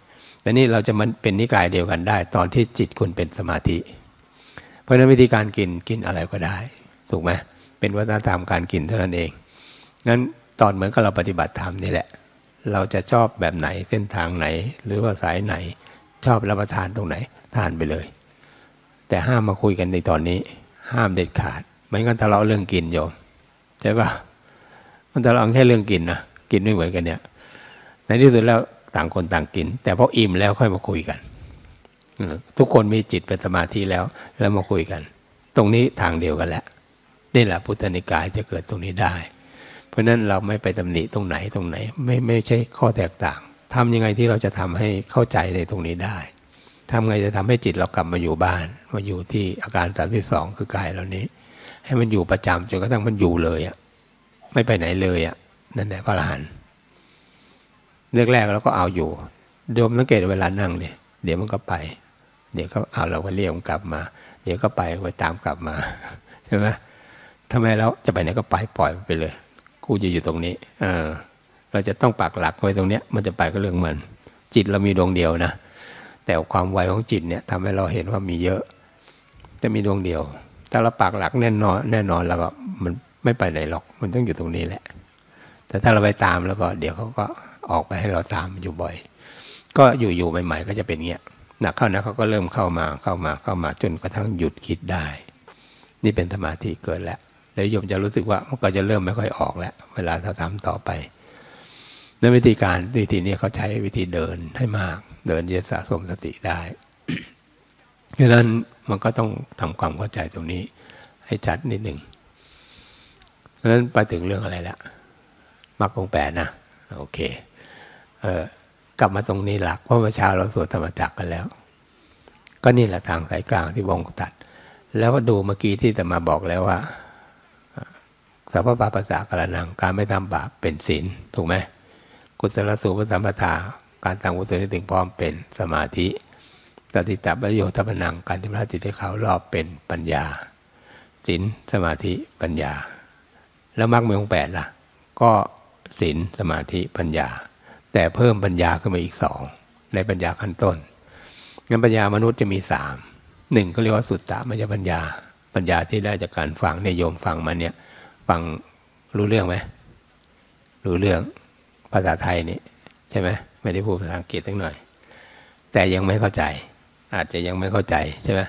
แต่นี่เราจะมันเป็นนิกายเดียวกันได้ตอนที่จิตคุณเป็นสมาธิเพราะฉะนั้นวิธีการกินอะไรก็ได้ถูกไหมเป็นวัฒนธรรมการกินเท่านั้นเองงั้นตอนเหมือนกับเราปฏิบัติธรรมนี่แหละเราจะชอบแบบไหนเส้นทางไหนหรือว่าสายไหนชอบรับประทานตรงไหนทานไปเลยแต่ห้ามมาคุยกันในตอนนี้ห้ามเด็ดขาดไม่งั้นทะเลาะเรื่องกินโยมใช่ปะมันทะเลาะแค่เรื่องกินนะกินไม่เหมือนกันเนี่ยในที่สุดแล้วต่างคนต่างกินแต่พออิ่มแล้วค่อยมาคุยกันทุกคนมีจิตเป็นสมาธิแล้วมาคุยกันตรงนี้ทางเดียวกันแหละนี่แหละพุทธนิกายจะเกิดตรงนี้ได้เพราะนั้นเราไม่ไปตำหนิตรงไหนไม่ใช่ข้อแตกต่างทำยังไงที่เราจะทำให้เข้าใจในตรงนี้ได้ทำไงจะทำให้จิตเรากลับมาอยู่บ้านมาอยู่ที่อาการ32คือกายเหล่านี้ให้มันอยู่ประจำจนกระทั่งมันอยู่เลยอ่ะไม่ไปไหนเลยอ่ะนั่นแหละพระอรหันต์แรกๆเราก็เอาอยู่โยมสังเกตเวลานั่งเนี่ยเดี๋ยวมันก็ไปเดี๋ยวก็เอาเราก็เรียกมันกลับมาเดี๋ยวก็ไปตามกลับมาใช่ไหมทำไมเราจะไปไหนก็ไปปล่อยไปเลยกูจะอยู่ตรงนี้เราจะต้องปักหลักไว้ตรงเนี้ยมันจะไปก็เรื่องมันจิตเรามีดวงเดียวนะแต่ความไวของจิตเนี่ยทำให้เราเห็นว่ามีเยอะแต่มีดวงเดียวถ้าเราปักหลักแน่นอนแล้วก็มันไม่ไปไหนหรอกมันต้องอยู่ตรงนี้แหละแต่ถ้าเราไปตามแล้วก็เดี๋ยวเขาก็ออกไปให้เราตามอยู่บ่อยก็อยู่ใหม่ๆก็จะเป็นเงี้ยหนักเข้านะเขาก็เริ่มเข้ามาจนกระทั่งหยุดคิดได้นี่เป็นสมาธิเกิดแล้วโยมจะรู้สึกว่ามันก็จะเริ่มไม่ค่อยออกแล้วเวลาเราทำต่อไปในวิธีนี้เขาใช้วิธีเดินให้มากเดินจะสะสมสติได้เพราะนั้นมันก็ต้องทำความเข้าใจตรงนี้ให้ชัดนิดหนึ่งเพราะนั้นไปถึงเรื่องอะไรละมรรคองค์ 8นะโอเคกลับมาตรงนี้หลักเพราะเมื่อเช้าเราสวดธรรมจักรกันแล้วก็นี่แหละทางสายกลางที่วงตัดแล้วดูเมื่อกี้ที่แต่มาบอกแล้วว่าสัพพะปาปัสสะกะระนังการไม่ทำบาปเป็นศีลถูกไหมกุศลสูปสัมปทาการทำกุศลให้ถึงพร้อมเป็นสมาธิตติตประโยชน์ทัพนังการชำระจิตให้เขารอบเป็นปัญญาศีลสมาธิปัญญาแล้วมรรคมีองค์ 8ล่ะก็ศีลสมาธิปัญญาแต่เพิ่มปัญญาขึ้นมาอีก2ในปัญญาขั้นต้นงั้นปัญญามนุษย์จะมี1ก็เรียกว่าสุตตมยปัญญาที่ได้จากการฟังเนี่ยโยมฟังมาเนี่ยฟังรู้เรื่องไหมรู้เรื่องภาษาไทยนี่ใช่ไหมไม่ได้พูดภาษาอังกฤษสักหน่อยแต่ยังไม่เข้าใจอาจจะยังไม่เข้าใจใช่ไหม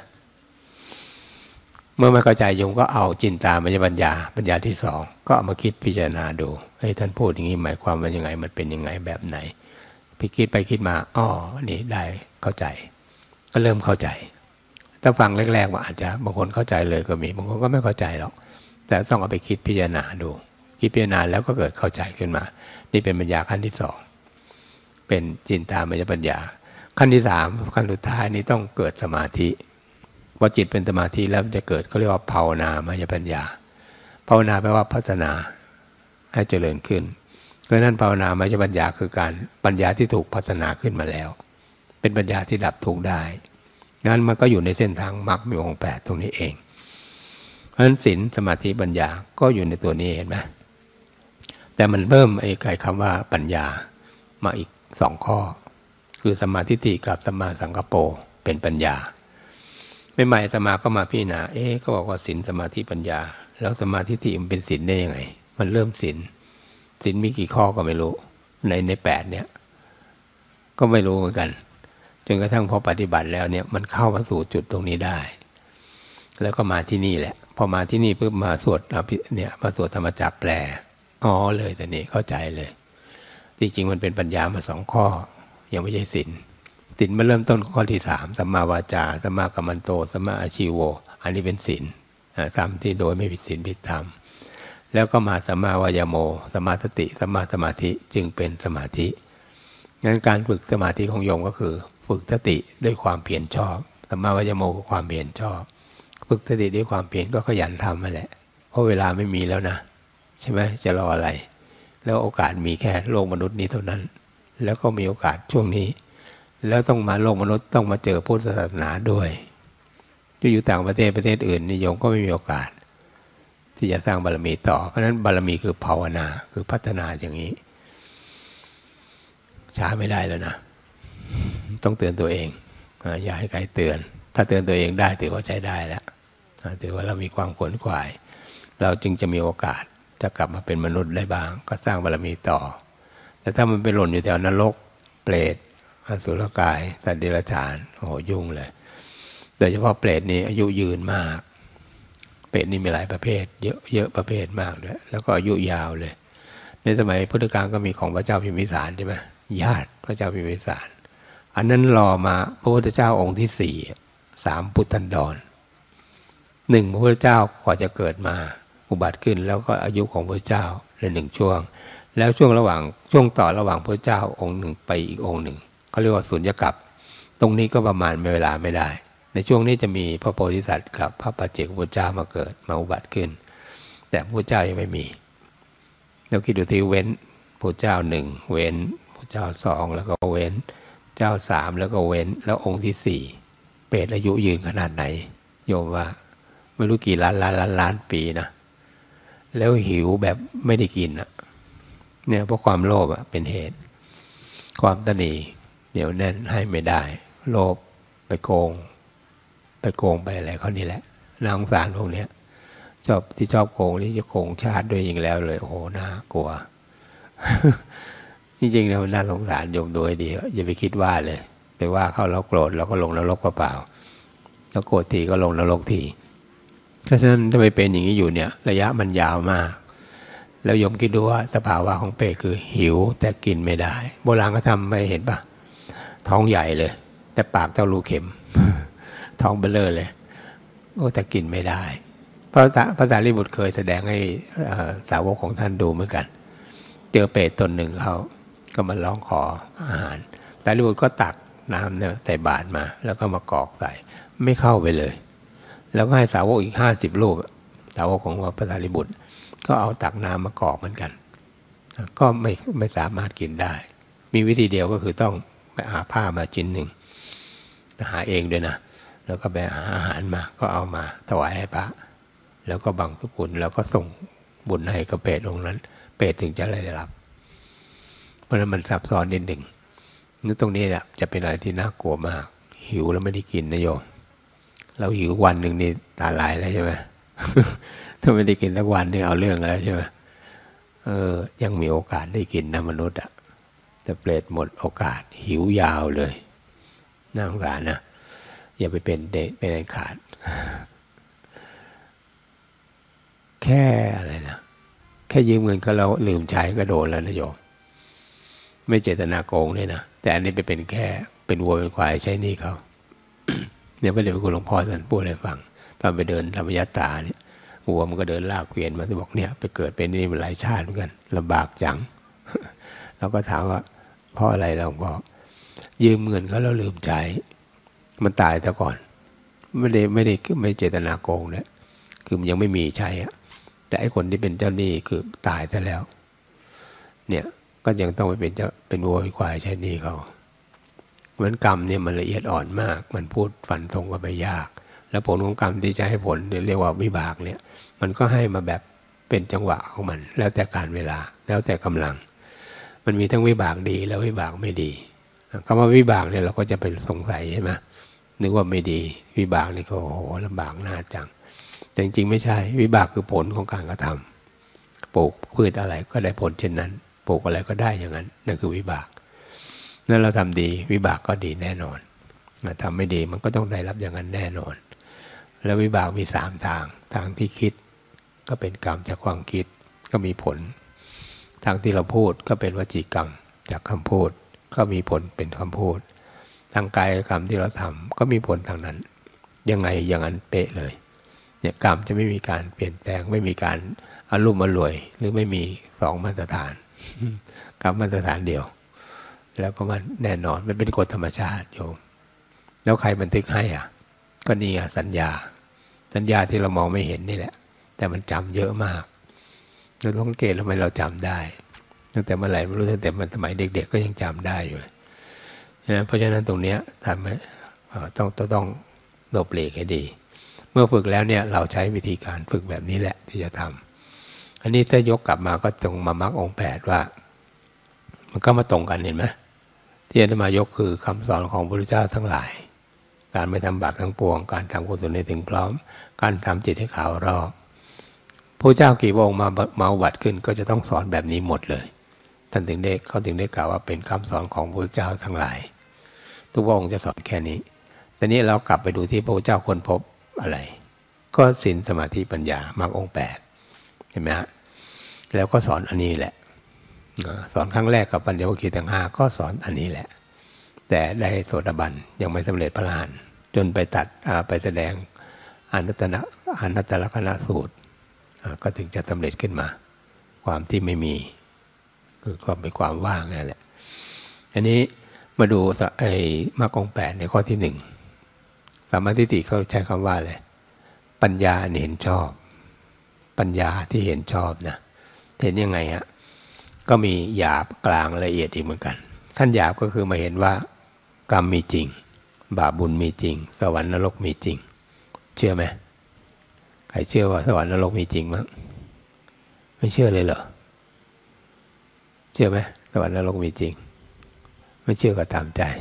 เมื่อไม่เข้าใจโยมก็เอาจินตามยปัญญาที่2ก็เอามาคิดพิจารณาดูให้ท่านพูดอย่างนี้หมายความว่ายังไงมันเป็นยังไงแบบไหนพี่คิดไปคิดมานี่ได้เข้าใจก็เริ่มเข้าใจถ้าฟังแรกๆว่าอาจจะบางคนเข้าใจเลยก็มีบางคนก็ไม่เข้าใจหรอกแต่ต้องเอาไปคิดพิจารณาดูคิดพิจารณาแล้วก็เกิดเข้าใจขึ้นมานี่เป็นปัญญาขั้นที่2เป็นจินตามยปัญญาขั้นที่3ขั้นสุดท้ายนี้ต้องเกิดสมาธิพอจิตเป็นสมาธิแล้วจะเกิดเขาเรียกว่าภาวนามยปัญญาภาวนาแปลว่าพัฒนาให้เจริญขึ้นเพราะนั้นภาวนามยปัญญาคือการปัญญาที่ถูกพัฒนาขึ้นมาแล้วเป็นปัญญาที่ดับทุกข์ได้งั้นมันก็อยู่ในเส้นทางมรรคมีองค์ 8ตรงนี้เองเพราะฉะนั้นศีลสมาธิปัญญาก็อยู่ในตัวนี้เห็นไหมแต่มันเพิ่มไอ้คำว่าปัญญามาอีก2ข้อคือสัมมาทิฏฐิกับสัมมาสังกัปโปเป็นปัญญาใหม่ๆอาตมาก็มาพิจารณาก็บอกว่าศีลสมาธิปัญญาแล้วสัมมาทิฏฐิมันเป็นศีลได้ยังไงมันเริ่มศีลมีกี่ข้อก็ไม่รู้ใน8เนี่ยก็ไม่รู้เหมือนกันจนกระทั่งพอปฏิบัติแล้วเนี่ยมันเข้ามาสู่จุดตรงนี้ได้แล้วก็มาที่นี่แหละพอมาที่นี่ปุ๊บมาสวดเนี่ยมาสวดธรรมจักรแปลเลยแต่นี่เข้าใจเลยจริงๆมันเป็นปัญญามา2ข้อยังไม่ใช่ศีลมันเริ่มต้นข้อที่3สัมมาวาจาสัมมากัมมันโตสัมมาอาชีโวอันนี้เป็นศีลทำที่โดยไม่ผิดศีลผิดธรรมแล้วก็มาสัมมาวายโมสัมมาสติสัมมาสมาธิจึงเป็นสมาธิงั้นการฝึกสมาธิของโยมก็คือฝึกสติด้วยความเพียรชอบสัมมาวายโมคือความเพียรชอบฝึกสติด้วยความเพียรก็ขยันทำนั่นแหละเพราะเวลาไม่มีแล้วนะใช่ไหมจะรออะไรแล้วโอกาสมีแค่โลกมนุษย์นี้เท่านั้นแล้วก็มีโอกาสช่วงนี้แล้วต้องมาโลกมนุษย์ต้องมาเจอพุทธศาสนาด้วยจะอยู่ต่างประเทศอื่นนิยมก็ไม่มีโอกาสที่จะสร้างบารมีต่อเพราะฉะนั้นบารมีคือภาวนาคือพัฒนาอย่างนี้ช้าไม่ได้แล้วนะต้องเตือนตัวเองอย่าให้ใครเตือนถ้าเตือนตัวเองได้ถือว่าใช้ได้แล้วถือว่าเรามีความขวนขวายเราจึงจะมีโอกาสจะกลับมาเป็นมนุษย์ได้บ้างก็สร้างบารมีต่อแต่ถ้ามันไปหล่นอยู่แถวนรกเปรตอสุรกายสัตว์เดรัจฉานโอ้โหยุ่งเลยโดยเฉพาะเปรตนี่อายุยืนมากเปรตนี่มีหลายประเภทเยอะประเภทมากด้วยแล้วก็อายุยาวเลยในสมัยพุทธกาลก็มีของพระเจ้าพิมพิสารใช่ไหมญาติพระเจ้าพิมพิสารอันนั้นรอมาพระพุทธเจ้าองค์ที่3พุทธันดร1พระพุทธเจ้ากว่าจะเกิดมาอุบัติขึ้นแล้วก็อายุของพระเจ้าใน1ช่วงแล้วช่วงต่อระหว่างพระเจ้าองค์หนึ่งไปอีกองค์หนึ่งเขาเรียกว่าสุญญกัปตรงนี้ก็ประมาณเวลาไม่ได้ในช่วงนี้จะมีพระโพธิสัตว์กับพระปัจเจกพุทธเจ้ามาเกิดมาอุบัติขึ้นแต่พระเจ้ายังไม่มีเราคิดดูที่เว้นพระเจ้า1เว้นพระเจ้า2แล้วก็เว้นเจ้า3แล้วก็เว้นแล้วองค์ที่4เปรตอายุยืนขนาดไหนโยมว่าไม่รู้กี่ล้านปีนะแล้วหิวแบบไม่ได้กินนะเนี่ยเพราะความโลภเป็นเหตุความตนีเหนียวแน่นให้ไม่ได้โลภไปโกงไปอะไรเขานี่แหละน่าสงสารพวกเนี้ยชอบโกงที่จะโกงชาติด้วยอย่างแล้วเลยโอ้โหน่ากลัว จริงๆนะมันน่าสงสารโยมดูให้ดีอย่าไปคิดว่าเลยไปว่าเขาเราโกรธเราก็ลงนรกเปล่าแล้วโกรธทีก็ลงนรกทีเพราะฉะนั้นถ้าไปเป็นอย่างนี้อยู่เนี่ยระยะมันยาวมากแล้วโยมคิดดูว่าสภาวะของเปรตคือหิวแต่กินไม่ได้โบราณก็ทำไปเห็นปะท้องใหญ่เลยแต่ปากเท่ารูเข็ม ท้องเบลอเลยโอ้แต่กินไม่ได้พระสารีบุตรเคยแสดงให้สาวกของท่านดูเหมือนกันเจอเปรตตนหนึ่งเขาก็มาร้องขออาหารสารีบุตรก็ตักน้ำเนี่ยใส่บาตรมาแล้วก็มากรอกใส่ไม่เข้าไปเลยแล้วก็ให้สาวกอีก50 รูปสาวกของพระสารีบุตรก็เอาตักน้ำมากรอกเหมือนกันก็ไม่สามารถกินได้มีวิธีเดียวก็คือต้องไปหาผ้ามาชิ้นหนึ่งหาเองด้วยนะแล้วก็ไปหาอาหารมาก็เอามาถวายให้พระแล้วก็บังทุกคนแล้วก็ส่งบุญให้กับเปรตองค์นั้นเปรตถึงจะได้รับเพราะนั้นมันซับซ้อนนิดหนึ่งนี่ตรงนี้เนี่ยจะเป็นอะไรที่น่ากลัวมากหิวแล้วไม่ได้กินนะโยมเราหิววันหนึ่งนี่ตาลายแล้วใช่ไหม ถ้าไม่ได้กินสักวันนี่เอาเรื่องแล้วใช่ไหมยังมีโอกาสได้กินนะมนุษย์อ่ะแต่เปรตหมดโอกาสหิวยาวเลยน่าสงสารนะอย่าไปเป็นเด็กเป็นขาด แค่อะไรนะแค่ยืมเงินก็เราลืมใช้ก็โดนแล้วนะโยมไม่เจตนาโกงเลยนะแต่อันนี้ไปเป็นแค่เป็นวัวเป็นควายใช้หนี้เขา เนี่ยพระเดชพระคุณหลวงพ่อท่านพูดให้ฟังตอนไปเดินธรรมยตาเนี่ยวัวมันก็เดินลากเกวียนมาที่บอกเนี่ยไปเกิดเป็นนี่มันหลายชาติเหมือนกันลำบากจัง เราก็ถามว่าเพราะอะไรเราบอกยืมเงินเขาแล้วลืมใช้มันตายแต่ก่อนไม่เจตนาโกงเนี่ยคือมันยังไม่มีใช้อะแต่ไอ้คนที่เป็นเจ้าหนี้คือตายซะแล้วเนี่ยก็ยังต้องไปเป็นวัวเป็นควายใช้หนี้เขาเหมือนกรรมเนี่ยมันละเอียดอ่อนมากมันพูดฟันธงก็ไม่ยากแล้วผลของกรรมที่จะให้ผลเรียกว่าวิบากเนี่ยมันก็ให้มาแบบเป็นจังหวะของมันแล้วแต่การเวลาแล้วแต่กำลังมันมีทั้งวิบากดีและวิบากไม่ดีคำว่าวิบากเนี่ยเราก็จะเป็นสงสัยใช่ไหมนึกว่าไม่ดีวิบากนี่ก็โอ้โหลำบากน่าจังแต่จริงๆไม่ใช่วิบากคือผลของการกระทำปลูกพืชอะไรก็ได้ผลเช่นนั้นปลูกอะไรก็ได้อย่างนั้นนั่นคือวิบากนั่นเราทำดีวิบากก็ดีแน่นอนทำไม่ดีมันก็ต้องได้รับอย่างนั้นแน่นอนแล้ววิบากมี3 ทางที่คิดก็เป็นกรรมจากความคิดก็มีผลทางที่เราพูดก็เป็นวจีกรรมจากคำพูดก็มีผลเป็นคำพูดทางกายกรรมที่เราทำก็มีผลทางนั้นยังไงอย่างนั้นเป๊ะเลยเนี่ยกรรมจะไม่มีการเปลี่ยนแปลงไม่มีการอารมณ์อร่วยหรือไม่มี2 มาตรฐาน กรรมมาตรฐานเดียวแล้วก็มันแน่นอนมันเป็นกฎธรรมชาติโยมแล้วใครบันทึกให้อ่ะก็นี่สัญญาที่เรามองไม่เห็นนี่แหละแต่มันจำเยอะมากเราต้องสังเกตทำไมเราจำได้ตั้งแต่เมื่อไหร่ไม่รู้ตั้งแต่มันสมัยเด็กๆก็ยังจำได้อยู่เลยนะเพราะฉะนั้นตรงเนี้ยทำให้ต้องหลบหลีกให้ดีเมื่อฝึกแล้วเนี่ยเราใช้วิธีการฝึกแบบนี้แหละที่จะทำอันนี้ถ้ายกกลับมาก็ตรงมามรรคองค์ 8ว่ามันก็มาตรงกันเห็นไหมที่อาตมายกคือคำสอนของพระพุทธเจ้าทั้งหลายการไม่ทำบาปทั้งปวงการทำกุศลให้ถึงพร้อมการทำจิตให้ขาวรอบพระเจ้ากี่พระองค์มาอุบัติขึ้นก็จะต้องสอนแบบนี้หมดเลยท่านเขาถึงได้กล่าวว่าเป็นคำสอนของพระเจ้าทั้งหลายทุกพระองค์จะสอนแค่นี้แต่นี้เรากลับไปดูที่พระเจ้าค้นพบอะไรก็ศีลสมาธิปัญญามรรคองค์8เห็นไหมฮะแล้วก็สอนอันนี้แหละสอนครั้งแรกกับปัญญาวิคีทั้ง5ก็สอนอันนี้แหละแต่ได้โสดาบันยังไม่สำเร็จพระอรหันต์จนไปแสดงอนัตตลกนสูตรก็ถึงจะสำเร็จขึ้นมาความที่ไม่มีคือก็เป็นความว่างนั่นแหละอันนี้มาดูมรรคองค์8ในข้อที่1สัมมาทิฏฐิเขาใช้คำว่าอะไรปัญญาเห็นชอบปัญญาที่เห็นชอบนะเห็นยังไงฮะก็มีหยาบกลางละเอียดอีกเหมือนกันขั้นหยาบก็คือมาเห็นว่ากรรมมีจริงบาปบุญมีจริงสวรรค์นรกมีจริงเชื่อไหมใครเชื่อว่าสวรรค์นรกมีจริงมั้งไม่เชื่อเลยเหรอเชื่อไหมสวรรค์นรกมีจริงไม่เชื่อก็ตามใจ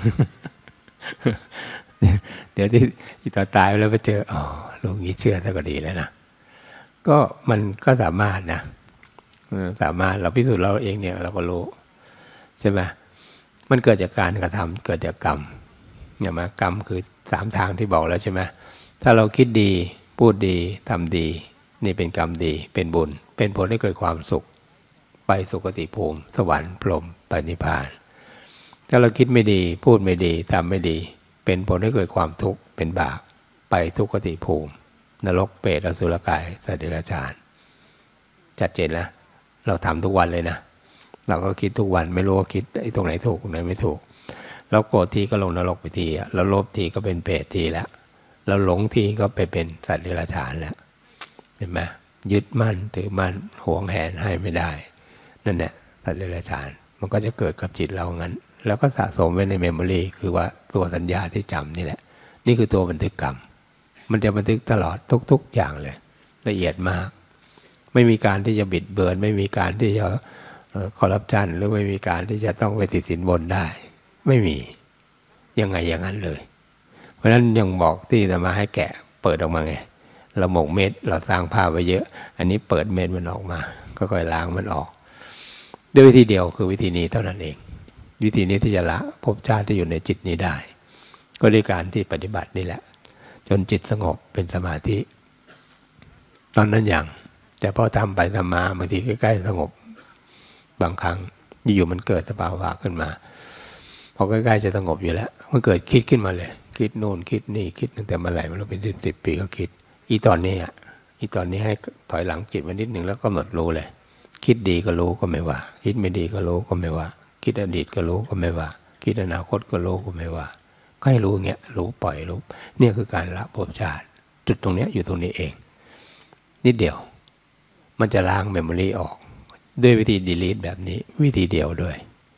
เดี๋ยวที่ต่อตายแล้วไปเจออ๋อโลกนี้เชื่อซะก็ดีแล้วนะก็มันก็สามารถนะสามารถเราพิสูจน์เราเองเนี่ยเราก็รู้ใช่ไหมมันเกิดจากการกระทำเกิดจากกรรมเนี่ยมากรรมคือ3ทางที่บอกแล้วใช่ไหมถ้าเราคิดดีพูดดีทำดีนี่เป็นกรรมดีเป็นบุญเป็นผลให้เกิดความสุขไปสุคติภูมิสวรรค์พรหมไปนิพพานถ้าเราคิดไม่ดีพูดไม่ดีทำไม่ดีเป็นผลให้เกิดความทุกข์เป็นบาปไปทุกขติภูมินรกเปรตอสุรกายสัตว์เดรัจฉานชัดเจนนะเราทำทุกวันเลยนะเราก็คิดทุกวันไม่รู้ว่าคิดตรงไหนถูกตรงไหนไม่ถูกเราโกรธทีก็ลงนรกไปทีเราโลภทีก็เป็นเปรตทีแล้วเราหลงทีก็ไปเป็นสัตว์เดรัจฉานแล้วเห็นไหมยึดมั่นถือมั่นหวงแหนให้ไม่ได้นั่นแหละสัตว์เดรัจฉานมันก็จะเกิดกับจิตเรางั้นแล้วก็สะสมไว้ในเมมโมรีคือว่าตัวสัญญาที่จำนี่แหละนี่คือตัวบันทึกกรรมมันจะบันทึกตลอดทุกๆอย่างเลยละเอียดมากไม่มีการที่จะบิดเบือนไม่มีการที่จะคอร์รัปชันหรือไม่มีการที่จะต้องไปติดสินบนได้ไม่มียังไงอย่างนั้นเลยเพราะฉะนั้นยังบอกที่จะมาให้แกะเปิดออกมาไงเราหมกเม็ดเราสร้างภาพไว้เยอะอันนี้เปิดเม็ดมันออกมาก็ค่อยล้างมันออกด้วยวิธีเดียวคือวิธีนี้เท่านั้นเองวิธีนี้ที่จะละภพชาติที่อยู่ในจิตนี้ได้ก็ด้วยการที่ปฏิบัตินี่แหละจนจิตสงบเป็นสมาธิตอนนั้นอย่างแต่พอทำไปทำมาบางทีใกล้ๆสงบบางครั้งอยู่มันเกิดสภาวะขึ้นมาพอใกล้ๆจะสงบอยู่แล้วมันเกิดคิดขึ้นมาเลยคิดโน่นคิดนี่คิดตั้งแต่เมื่อไหร่ไม่รู้เป็น10 ปีก็คิดตอนนี้ให้ถอยหลังจิตมานิดหนึ่งแล้วกำหนดรู้เลยคิดดีก็รู้ก็ไม่ว่าคิดไม่ดีก็รู้ก็ไม่ว่าคิดอดีตก็รู้ก็ไม่ว่าคิดอนาคตก็รู้ก็ไม่ว่าก็ให้รู้เงี้ยรู้ปล่อยรู้เนี่ยคือการละภพชาติจุดตรงเนี้ยอยู่ตรงนี้เองนิดเดียวมันจะล้างเมมโมรีออกด้วยวิธี delete แบบนี้วิธีเดียวด้วย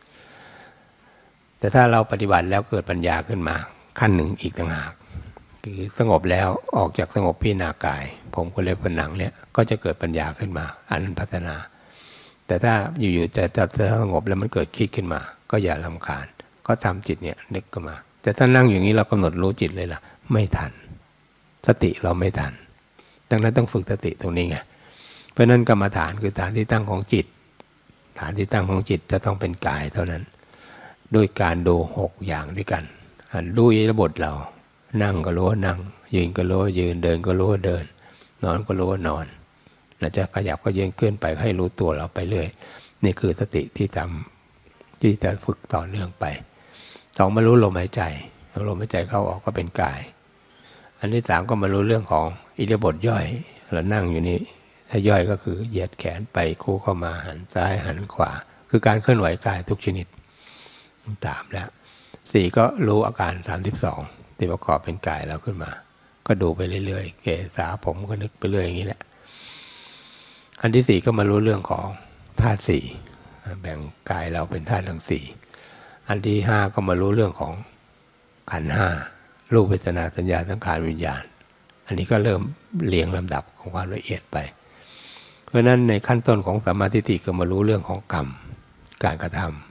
แต่ถ้าเราปฏิบัติแล้วเกิดปัญญาขึ้นมาขั้นหนึ่งอีกต่างหากคือสงบแล้วออกจากสงบพิจารณากายผมก็เลยผนังเนี่ยก็จะเกิดปัญญาขึ้นมาอันนั้นพัฒนาแต่ถ้าอยู่ๆจะสงบแล้วมันเกิดคิดขึ้นมาก็อย่ารำคาญก็ทำจิตเนี่ยนึกขึ้นมาแต่ถ้านั่งอย่างนี้เรากำหนดรู้จิตเลยล่ะไม่ทันสติเราไม่ทันดังนั้นต้องฝึกสติตรงนี้ไงเพราะนั้นกรรมฐานคือฐานที่ตั้งของจิตฐานที่ตั้งของจิตจะต้องเป็นกายเท่านั้นด้วยการดู6อย่างด้วยกันดูอิริยาบถเรานั่งก็รู้ว่านั่งยืนก็รู้ว่ายืนเดินก็รู้ว่าเดินนอนก็รู้ว่านอนเราจะขยับก็ยืนเคลื่อนไปให้รู้ตัวเราไปเรื่อยนี่คือสติที่จะฝึกต่อเนื่องไป2มารู้ลมหายใจลมหายใจเข้าออกก็เป็นกายอันที่3ก็มารู้เรื่องของอิริยาบถย่อยเรานั่งอยู่นี่ถ้าย่อยก็คือเหยียดแขนไปคู่เข้ามาหันซ้ายหันขวาคือการเคลื่อนไหวกายทุกชนิด3แล้ว4ก็รู้อาการ32ที่ประกอบเป็นกายเราขึ้นมาก็ดูไปเรื่อยๆเกษาผมก็นึกไปเรื่อยอย่างนี้แหละอันที่4ก็มารู้เรื่องของธาตุ4แบ่งกายเราเป็นธาตุทั้ง4อันที่5ก็มารู้เรื่องของขันธ์5รูปเวทนาสัญญาสังขารวิญญาณอันนี้ก็เริ่มเรียงลำดับของความละเอียดไปเพราะฉะนั้นในขั้นต้นของสัมมาทิฏฐิก็มารู้เรื่องของกรรมการกระท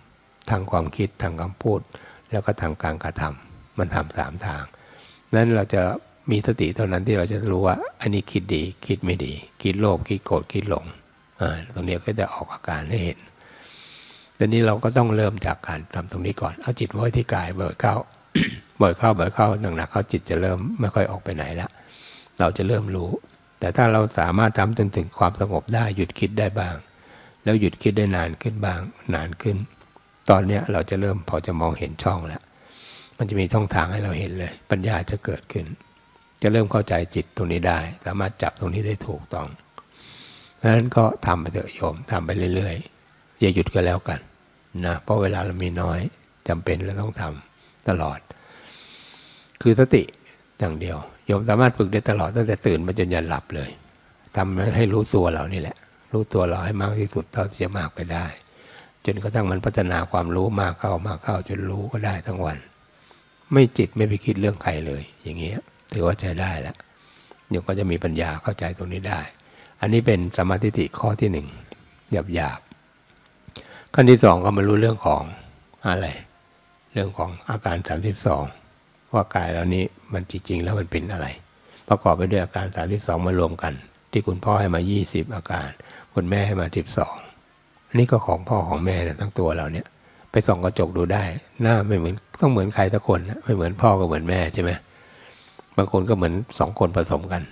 ทางความคิดทางคำพูดแล้วก็ทางการกระทำมันทำ3ทางนั้นเราจะมีสติเท่านั้นที่เราจะรู้ว่าอันนี้คิดดีคิดไม่ดีคิดโลภคิดโกรธคิดหลงตรงนี้ก็จะออกอาการให้เห็นตอนนี้เราก็ต้องเริ่มจากการทำตรงนี้ก่อนเอาจิตไว้ที่กายบ่อยเข้า บ่อยเข้าหนักๆเข้าจิตจะเริ่มไม่ค่อยออกไปไหนละเราจะเริ่มรู้แต่ถ้าเราสามารถทำจนถึงความสงบได้หยุดคิดได้บ้างแล้วหยุดคิดได้นานขึ้นบ้างนานขึ้นตอนนี้เราจะเริ่มพอจะมองเห็นช่องแล้วมันจะมีช่องทางให้เราเห็นเลยปัญญาจะเกิดขึ้นจะเริ่มเข้าใจจิตตรงนี้ได้สามารถจับตรงนี้ได้ถูกต้องดังนั้นก็ทำไปเถอะโยมทำไปเรื่อยๆอย่าหยุดก็แล้วกันนะเพราะเวลาเรามีน้อยจำเป็นเราต้องทำตลอดคือสติอย่างเดียวโยมสามารถฝึกได้ตลอดตั้งแต่ตื่นมาจนยันหลับเลยทำให้รู้ตัวเรานี่แหละรู้ตัวเราให้มากที่สุดเท่าที่จะมากไปได้จนกระทั่งมันพัฒนาความรู้มากเข้าจนรู้ก็ได้ทั้งวันไม่จิตไม่ไปคิดเรื่องใครเลยอย่างเงี้ยถือว่าใช้ได้แล้วเดี๋ยวก็จะมีปัญญาเข้าใจตรงนี้ได้อันนี้เป็นสัมมาทิฏฐิข้อที่1หยาบขั้นที่2ก็มารู้เรื่องของอะไรเรื่องของอาการ32ว่ากายเรานี้มันจริงๆแล้วมันเป็นอะไรประกอบไปด้วยอาการ32มารวมกันที่คุณพ่อให้มา20อาการคุณแม่ให้มา12นี่ก็ของพ่อของแม่นะทั้งตัวเราเนี่ยไปส่องกระจกดูได้หน้าไม่เหมือนต้องเหมือนใครสักคนนะไม่เหมือนพ่อก็เหมือนแม่ใช่ไหมบางคนก็เหมือน2คนผสมกัน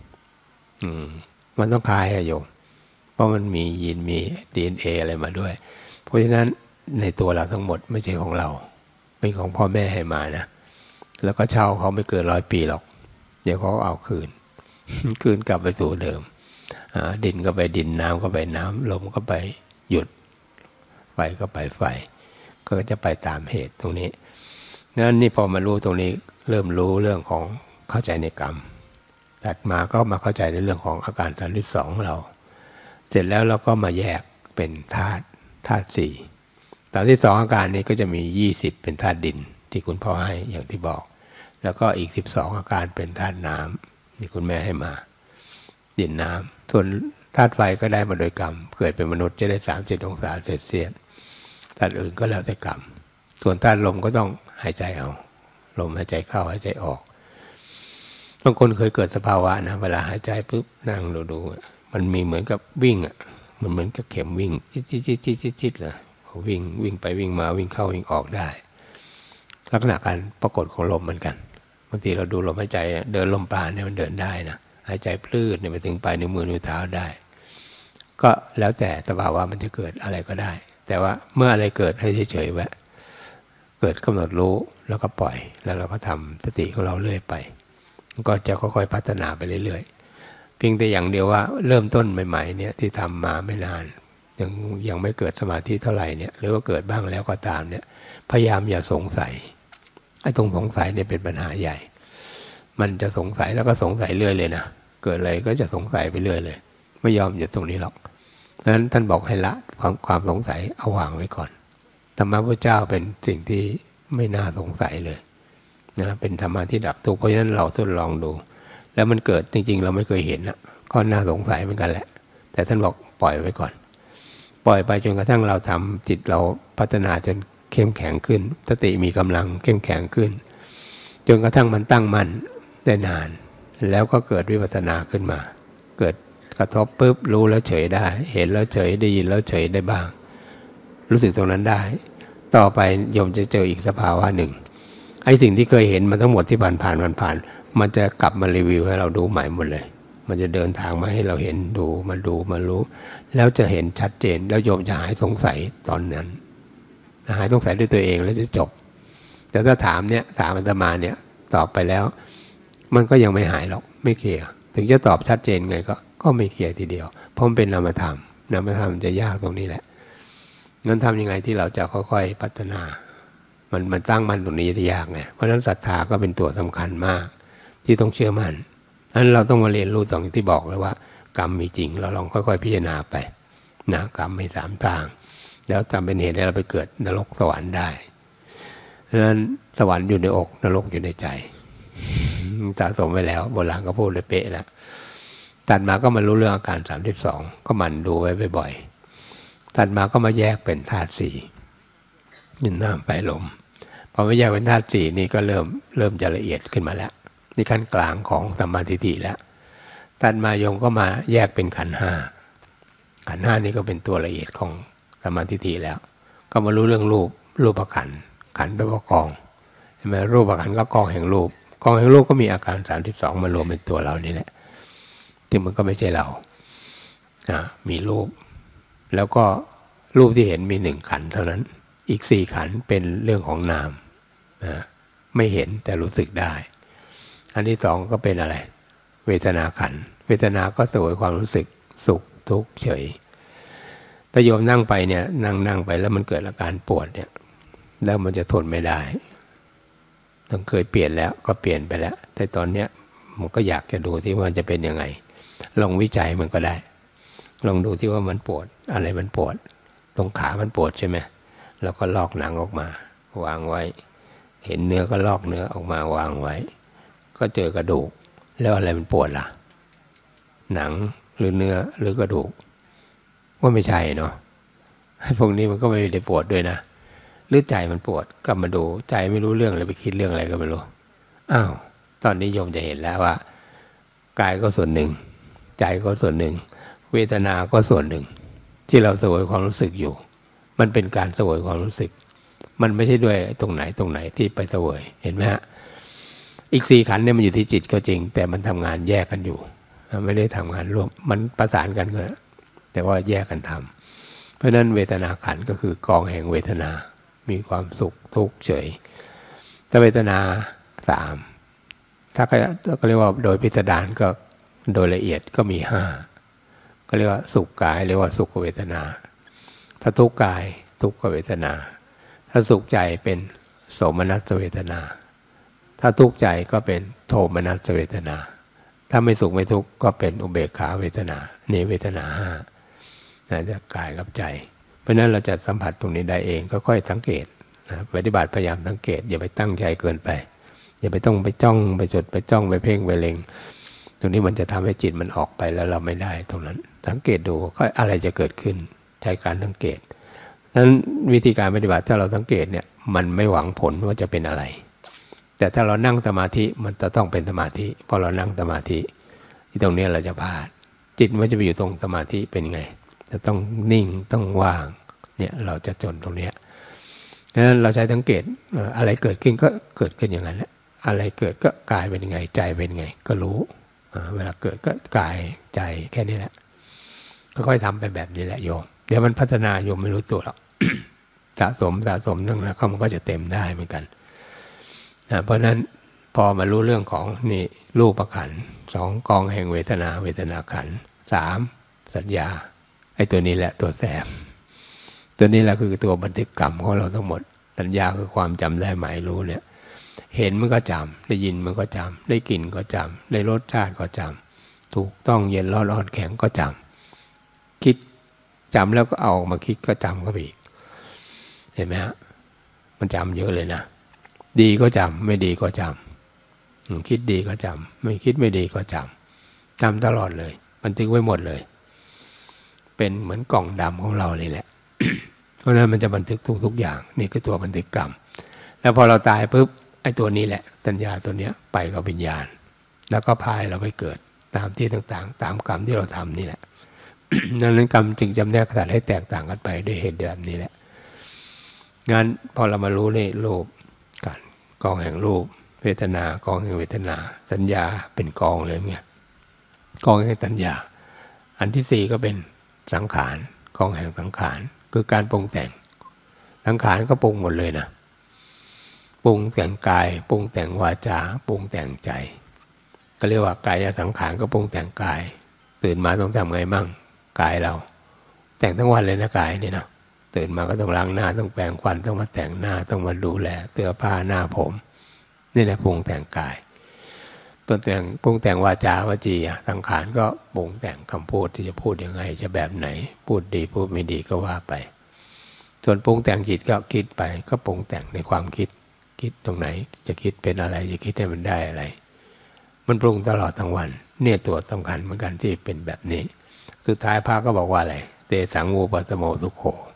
มันต้องคล้ายอะโยมเพราะมันมียีนมี DNA อะไรมาด้วยเพราะฉะนั้นในตัวเราทั้งหมดไม่ใช่ของเราเป็นของพ่อแม่ให้มานะแล้วก็เช่าเขาไม่เกิน100 ปีหรอกเดี๋ยวเขาเอาคืนกลับไปสู่เดิมดินก็ไปดินน้ำก็ไปน้ำลมก็ไปหยุดไฟก็ไปไฟก็จะไปตามเหตุตรงนี้นั้นนี่พอมารู้ตรงนี้เริ่มรู้เรื่องของเข้าใจในกรรมถัดมาก็มาเข้าใจในเรื่องของอาการ32ของเราเสร็จแล้วเราก็มาแยกเป็นธาตุ4 32อาการนี้ก็จะมี20เป็นธาตุดินที่คุณพ่อให้อย่างที่บอกแล้วก็อีก12อาการเป็นธาตุน้ำที่คุณแม่ให้มาดินน้ำส่วนธาตุไฟก็ได้มาโดยกรรมเกิดเป็นมนุษย์จะได้37องศาเซลเซียสธาตุอื่นก็แล้วแต่กรรมส่วนธาตุลมก็ต้องหายใจเอาลมหายใจเข้าหายใจออกบางคนเคยเกิดสภาวะนะเวลาหายใจปุ๊บนั่งดูมันมีเหมือนกับวิ่งอ่ะมันเหมือนกับเข็มวิ่งจิดเลยวิ่งไปวิ่งมาวิ่งเข้าวิ่งออกได้ลักษณะการปรากฏของลมเหมือนกันบางทีเราดูลมหายใจเดินลมปราณเนี่ยมันเดินได้นะหายใจพลืดเนี่ยไปถึงปลายนิ้วมือนิ้วเท้าได้ก็แล้วแต่สภาวะมันจะเกิดอะไรก็ได้แต่ว่าเมื่ออะไรเกิดให้เฉยๆไว้เกิดกำหนดรู้แล้วก็ปล่อยแล้วเราก็ทำสติของเราเรื่อยไปก็จะค่อยๆพัฒนาไปเรื่อยๆเพียงแต่อย่างเดียวว่าเริ่มต้นใหม่ๆเนี่ยที่ทำมาไม่นานยังไม่เกิดสมาธิเท่าไหร่เนี่ยหรือว่าเกิดบ้างแล้วก็ตามเนี่ยพยายามอย่าสงสัยไอ้ตรงสงสัยเนี่ยเป็นปัญหาใหญ่มันจะสงสัยแล้วก็สงสัยเรื่อยเลยนะเกิดอะไรก็จะสงสัยไปเรื่อยเลยไม่ยอมหยุดตรงนี้หรอกดังนั้นท่านบอกให้ละความสงสัยเอาวางไว้ก่อนธรรมะพระเจ้าเป็นสิ่งที่ไม่น่าสงสัยเลยนะเป็นธรรมะที่ดับทุกข์เพราะฉะนั้นเราทดลองดูแล้วมันเกิดจริงๆเราไม่เคยเห็นนะก็น่าสงสัยเหมือนกันแหละแต่ท่านบอกปล่อยไว้ก่อนปล่อยไปจนกระทั่งเราทำจิตเราพัฒนาจนเข้มแข็งขึ้นสติมีกำลังเข้มแข็งขึ้นจนกระทั่งมันตั้งมั่นได้นานแล้วก็เกิดวิปัสสนาขึ้นมาเกิดกระทบปุ๊บรู้แล้วเฉยได้เห็นแล้วเฉยได้ยินแล้วเฉยได้บ้างรู้สึกตรงนั้นได้ต่อไปโยมจะเจออีกสภาวะหนึ่งไอ้สิ่งที่เคยเห็นมาทั้งหมดที่ผ่านมันจะกลับมารีวิวให้เราดูใหม่หมดเลยมันจะเดินทางมาให้เราเห็นดูมารู้แล้วจะเห็นชัดเจนแล้วโยมจะหายสงสัยตอนนั้นหายสงสัยด้วยตัวเองแล้วจะจบแต่ถ้าถามอาตมาเนี่ยตอบไปแล้วมันก็ยังไม่หายหรอกไม่เคลียร์ถึงจะตอบชัดเจนไงก็ไม่เคลียร์ทีเดียวเพราะมันเป็นนามธรรมจะยากตรงนี้แหละงั้นทำยังไงที่เราจะค่อยๆพัฒนามันตั้งมั่นตรงนี้จะยากไงเพราะฉะนั้นศรัทธาก็เป็นตัวสำคัญมากที่ต้องเชื่อมั่นนั้นเราต้องมาเรียนรู้ตรงที่บอกแล้วว่ากรรมมีจริงเราลองค่อยๆพิจารณาไปนะกรรมมี3ทางแล้วทำเป็นเหตุให้เราไปเกิดนรกสวรรค์ได้เพราะฉะนั้นสวรรค์อยู่ในอกนรกอยู่ในใจสะสมไว้แล้วโบราณก็พูดเลยเป๊ะแล้วตัดมาก็มารู้เรื่องอาการ32ก็มันดูไว้บ่อยๆตัดมาก็มาแยกเป็นธาตุดินน้ำไฟลมพอไม่แยกเป็นธาตุสี่นี่ก็เริ่มจะละเอียดขึ้นมาแล้วนี่ขั้นกลางของสัมมาทิฏฐิแล้วตัดมาโยมก็มาแยกเป็นขันธ์ห้าขันธ์ห้านี่ก็เป็นตัวละเอียดของสัมมาทิฏฐิแล้วก็มารู้เรื่องรูปขันธ์ขันธ์แปลว่ากองใช่ไหมรูปขันธ์ก็กองแห่งรูปกองแห่งรูปก็มีอาการ32มารวมเป็นตัวเรานี่แหละที่มันก็ไม่ใช่เรามีรูปแล้วก็รูปที่เห็นมี1ขันธ์เท่านั้นอีก4ขันธ์เป็นเรื่องของนามไม่เห็นแต่รู้สึกได้อันที่สองก็เป็นอะไรเวทนาขันธ์เวทนาก็เสวยความรู้สึกสุขทุกข์เฉยแต่โยมนั่งไปเนี่ยนั่งไปแล้วมันเกิดอาการปวดเนี่ยแล้วมันจะทนไม่ได้ต้องเคยเปลี่ยนแล้วก็เปลี่ยนไปแล้วแต่ตอนเนี้ยมันก็อยากจะดูที่ว่ามันจะเป็นยังไงลองวิจัยมันก็ได้ลองดูที่ว่ามันปวดอะไรมันปวดตรงขามันปวดใช่ไหมแล้วก็ลอกหนังออกมาวางไว้เห็นเนื้อก็ลอกเนื้อออกมาวางไว้ก็เจอกระดูกแล้วอะไรมันปวดล่ะหนังหรือเนื้อหรือกระดูกว่าไม่ใช่เนาะพวกนี้มันก็ไม่ได้ปวดด้วยนะหรือใจมันปวดกลับมาดูใจไม่รู้เรื่องเลยไปคิดเรื่องอะไรก็ไม่รู้อ้าวตอนนี้โยมจะเห็นแล้วว่ากายก็ส่วนหนึ่งใจก็ส่วนหนึ่งเวทนาก็ส่วนหนึ่งที่เราเสวยความรู้สึกอยู่มันเป็นการเสวยความรู้สึกมันไม่ใช่ด้วยตรงไหนที่ไปเสวยเห็นไหมฮะอีก4ขันธ์เนี่ยมันอยู่ที่จิตก็จริงแต่มันทำงานแยกกันอยู่ไม่ได้ทำงานร่วมมันประสานกันก็แต่ว่าแยกกันทำเพราะนั้นเวทนาขันธ์ก็คือกองแห่งเวทนามีความสุขทุกข์เฉยถ้าเวทนา3ถ้าก็เรียกว่าโดยพิสดารก็โดยละเอียดก็มี5ก็เรียกว่าสุขกายเรียกว่าสุขเวทนาถ้าทุกข์กายทุกขเวทนาถ้าสุขใจเป็นโสมนัสเวทนาถ้าทุกข์ใจก็เป็นโทมนัสเวทนาถ้าไม่สุขไม่ทุกข์ก็เป็นอุเบกขาเวทนานี่เวทนา5นะจากกายกับใจเพราะนั้นเราจะสัมผัสตรงนี้ได้เองก็ค่อยสังเกตนะปฏิบัติพยายามสังเกตอย่าไปตั้งใจเกินไปอย่าไปต้องไปจ้องไปจดไปจ้องไปเพ่งไปเล็งตรงนี้มันจะทำให้จิตมันออกไปแล้วเราไม่ได้ตรงนั้นสังเกตดูก็อะไรจะเกิดขึ้นใช้การสังเกตนั้นวิธีการปฏิบัติถ้าเราสังเกตเนี่ยมันไม่หวังผลว่าจะเป็นอะไรแต่ถ้าเรานั่งสมาธิมันจะต้องเป็นสมาธิพอเรานั่งสมาธิที่ตรงนี้เราจะพลาดจิตมันจะไปอยู่ตรงสมาธิเป็นไงจะต้องนิ่งต้องว่างเนี่ยเราจะจนตรงเนี้ยดังนั้นเราใช้สังเกตอะไรเกิดขึ้นก็เกิดขึ้นอย่างนั้นแหละอะไรเกิดก็กายเป็นยังไงใจเป็นยังไงก็รู้เวลาเกิดก็กายใจแค่นี้แหละค่อยๆทำไปแบบนี้แหละโยมเดี๋ยวมันพัฒนาโยมไม่รู้ตัวหรอก สะสมนั่นแล้วมันก็จะเต็มได้เหมือนกันเพราะนั้นพอมารู้เรื่องของนี่รูปขันธ์2กองแห่งเวทนาขันธ์3สัญญาไอ้ตัวนี้แหละตัวแสบตัวนี้แหละคือตัวบันทึกกรรมของเราทั้งหมดสัญญาคือความจำได้หมายรู้เนี่ยเห็นมันก็จำได้ยินมันก็จำได้กลิ่นก็จำได้รสชาติก็จำถูกต้องเย็นร้อนอ่อนแข็งก็จำคิดจำแล้วก็เอาออกมาคิดก็จำก็อีกเห็นไหมฮะมันจำเยอะเลยนะดีก็จำไม่ดีก็จำคิดดีก็จำไม่คิดไม่ดีก็จำตลอดเลยบันทึกไว้หมดเลยเป็นเหมือนกล่องดำของเรานี่แหละ เพราะนั้นมันจะบันทึกทุกอย่างนี่คือตัวบันทึกกรรมแล้วพอเราตายปุ๊บไอ้ตัวนี้แหละสัญญาตัวเนี้ยไปกับวิญญาณแล้วก็พายเราไปเกิดตามที่ต่างๆตามกรรมที่เราทำนี่แหละ ดังนั้นกรรมจึงจำแนกสัตว์ให้แตกต่างกันไปด้วยเหตุแบบนี้แหละงั้นพอเรามารู้ในรูปกันกองแห่งรูปเวทนากองแห่งเวทนาสัญญาเป็นกองเลยไงกองแห่งสัญญาอันที่4ก็เป็นสังขารกองแห่งสังขารคือการปรุงแต่งสังขารก็ปรุงหมดเลยนะปรุงแต่งกายปรุงแต่งวาจาปรุงแต่งใจก็เรียกว่ากายสังขารก็ปรุงแต่งกายตื่นมาต้องทำไงมั่งกายเราแต่งทั้งวันเลยนะกายนี่เนาะตื่นมาก็ต้องล้างหน้าต้องแปรงฟันต้องมาแต่งหน้าต้องมาดูแลเสื้อผ้าหน้าผมนี่แหละปรุงแต่งกายตัวแต่งปรุงแต่งวาจาวจีสังขารก็ปรุงแต่งคำพูดที่จะพูดยังไงจะแบบไหนพูดดีพูดไม่ดีก็ว่าไปส่วนปรุงแต่งจิตก็คิดไปก็ปรุงแต่งในความคิดตรงไหนจะคิดเป็นอะไรจะคิดให้มันได้อะไรมันปรุงตลอดทั้งวันเนี่ยตัวสำคัญเหมือนกันที่เป็นแบบนี้สุดท้ายพระก็บอกว่าอะไรเตสังวูปสโมสุโข